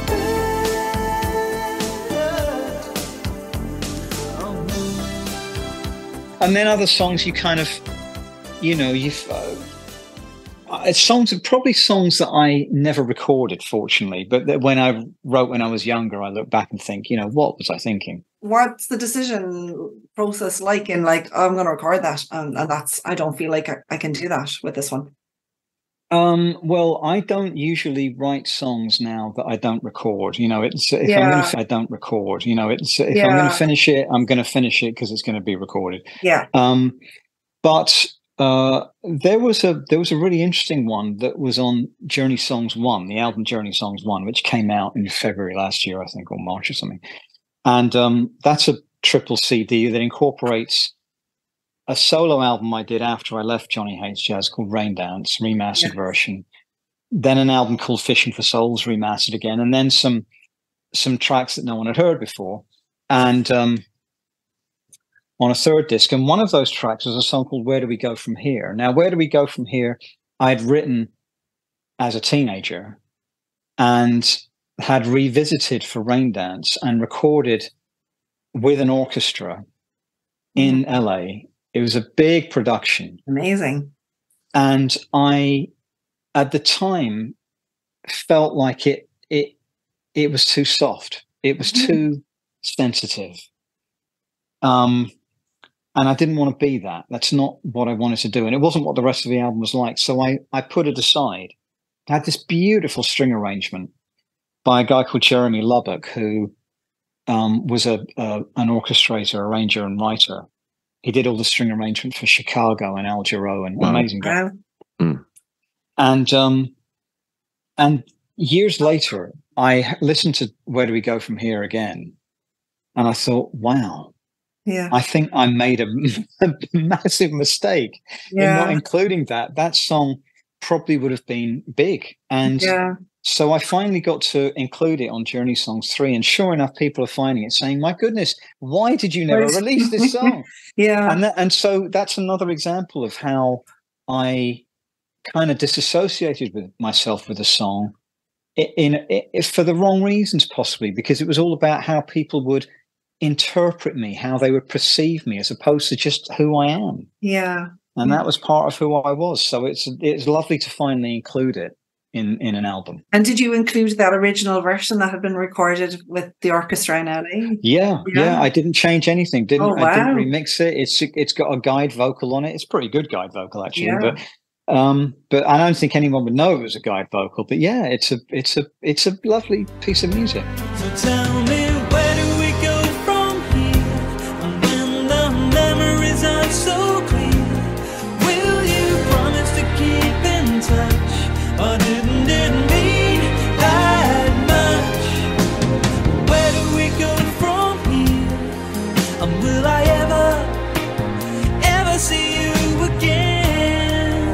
better. Oh, And then other songs you kind of, you know, you've uh, uh, songs probably songs that I never recorded, fortunately, but that when I wrote when I was younger, I look back and think, you know, what was I thinking? What's the decision process like in like, oh, I'm going to record that, and, and that's, I don't feel like I, I can do that with this one. Um, well, I don't usually write songs now that I don't record. You know, it's if I'm going Yeah. to, I don't record. You know, it's if I'm Yeah. going to finish it, I'm going to finish it because it's going to be recorded. Yeah. Um, but uh, there was a there was a really interesting one that was on Journey Songs One, the album Journey Songs One, which came out in February last year, I think, or March or something. And um, that's a triple C D that incorporates a solo album I did after I left Johnny Hates Jazz called Rain Dance, remastered Yeah. version. Then an album called Fishing for Souls, remastered again, and then some some tracks that no one had heard before. and um, on a third disc. And one of those tracks was a song called Where Do We Go From Here? Now, Where Do We Go From Here? I'd written as a teenager and had revisited for Rain Dance and recorded with an orchestra in L A. It was a big production. Amazing. And I, at the time, felt like it it it was too soft. It was Mhm. too sensitive. Um, and I didn't want to be that. That's not what I wanted to do. And it wasn't what the rest of the album was like. So I, I put it aside. I had this beautiful string arrangement by a guy called Jeremy Lubbock, who um, was a, a an orchestrator, arranger, and writer. He did all the string arrangement for Chicago and Al Jarreau, and Wow. amazing guy. Wow. Mm. And um, and years later, I listened to Where Do We Go From Here again, and I thought, wow, Yeah. I think I made a, a massive mistake in not Yeah. including that. That song probably would have been big, and Yeah. so I finally got to include it on Journey Songs three, and sure enough, people are finding it, saying, "My goodness, why did you never Where's- release this song?" Yeah. and that, and so that's another example of how I kind of disassociated with myself with a song i- in, in for the wrong reasons, possibly because it was all about how people would interpret me, how they would perceive me, as opposed to just who I am. Yeah. And that was part of who I was. So it's it's lovely to finally include it in in an album. And did you include that original version that had been recorded with the orchestra in L A? Yeah, yeah, Yeah. I didn't change anything. Didn't Oh, I didn't wow. remix it. It's it's got a guide vocal on it. It's a pretty good guide vocal actually, Yeah. but um but I don't think anyone would know it was a guide vocal. But yeah, it's a it's a it's a lovely piece of music. So tell me, where do we go from here? And when the memories are so clear, will you promise to keep in touch? Or didn't it mean that much? Where do we go from here? And will I ever, ever see you again?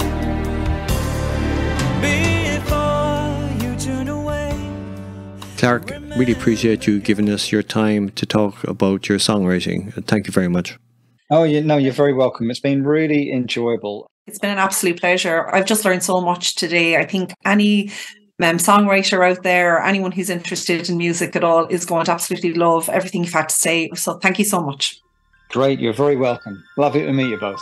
Before you turn away. Clark, really appreciate you giving us your time to talk about your songwriting. Thank you very much. Oh, you no, you're very welcome. It's been really enjoyable. It's been an absolute pleasure. I've just learned so much today. I think any um, songwriter out there, or anyone who's interested in music at all, is going to absolutely love everything you've had to say. So thank you so much. Great, you're very welcome. Lovely to meet you both.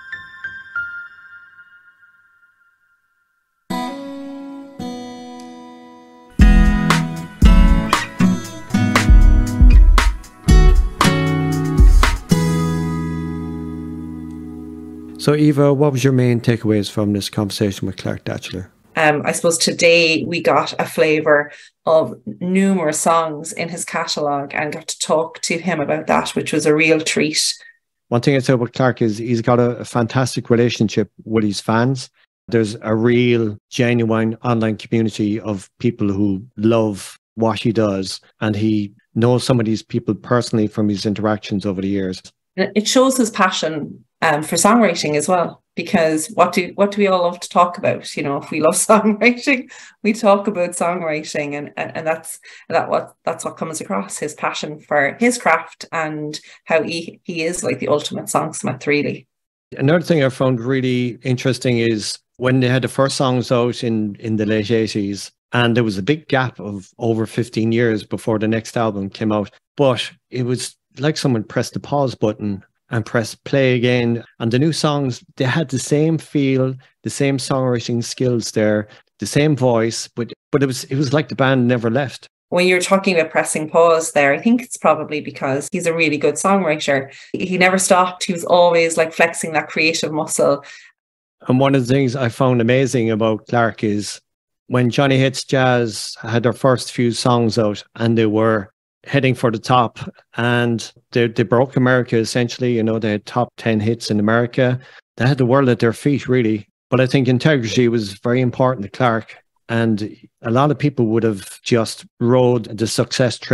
So, Eva, what was your main takeaways from this conversation with Clark Datchler? Um, I suppose today we got a flavour of numerous songs in his catalogue and got to talk to him about that, which was a real treat. One thing I'd say about Clark is he's got a, a fantastic relationship with his fans. There's a real, genuine online community of people who love what he does, and he knows some of these people personally from his interactions over the years. It shows his passion um, for songwriting as well, because what do what do we all love to talk about? You know, if we love songwriting, we talk about songwriting, and and, and that's that what that's what comes across, his passion for his craft and how he he is like the ultimate songsmith, really. Another thing I found really interesting is when they had the first songs out in in the late eighties, and there was a big gap of over fifteen years before the next album came out, but it was like someone pressed the pause button and pressed play again. And the new songs, they had the same feel, the same songwriting skills there, the same voice, but but it was it was like the band never left. When you're talking about pressing pause there, I think it's probably because he's a really good songwriter. He never stopped. He was always like flexing that creative muscle. And one of the things I found amazing about Clark is when Johnny Hits Jazz had their first few songs out and they were heading for the top, and they, they broke America essentially. You know, they had top ten hits in America. They had the world at their feet, really. But I think integrity was very important to Clark, and a lot of people would have just rode the success train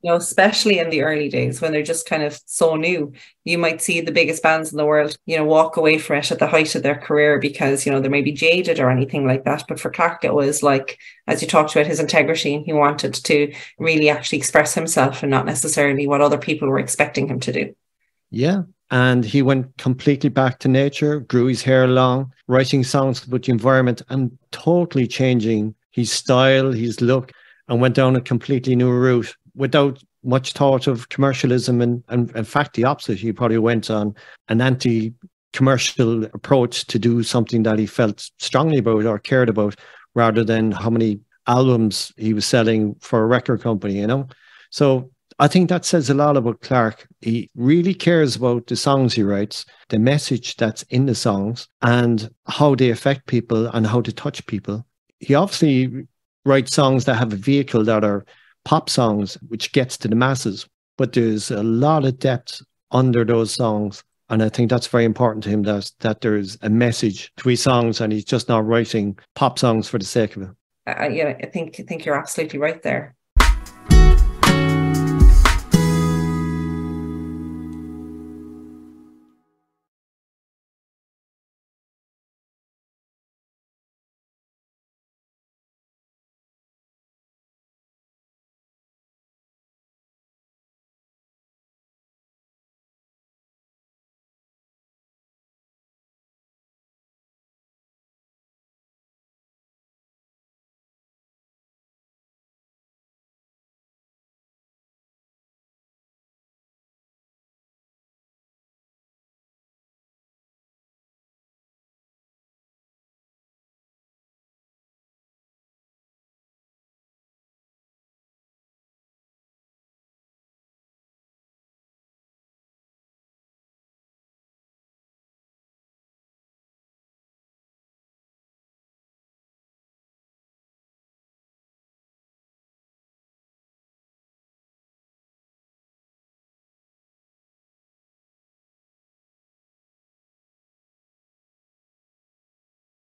You know, especially in the early days when they're just kind of so new. You might see the biggest bands in the world, you know, walk away from it at the height of their career because, you know, they may be jaded or anything like that. But for Clark, it was like, as you talked about, his integrity. He wanted to really actually express himself and not necessarily what other people were expecting him to do. Yeah. And he went completely back to nature, grew his hair long, writing songs about the environment and totally changing his style, his look, and went down a completely new route without much thought of commercialism. And, and in fact, the opposite. He probably went on an anti-commercial approach to do something that he felt strongly about or cared about, rather than how many albums he was selling for a record company, you know? So I think that says a lot about Clark. He really cares about the songs he writes, the message that's in the songs, and how they affect people and how they touch people. He obviously writes songs that have a vehicle that are pop songs, which gets to the masses, but there's a lot of depth under those songs. And I think that's very important to him, that, that there's a message to his songs and he's just not writing pop songs for the sake of it. Uh, yeah, I think I think you're absolutely right there.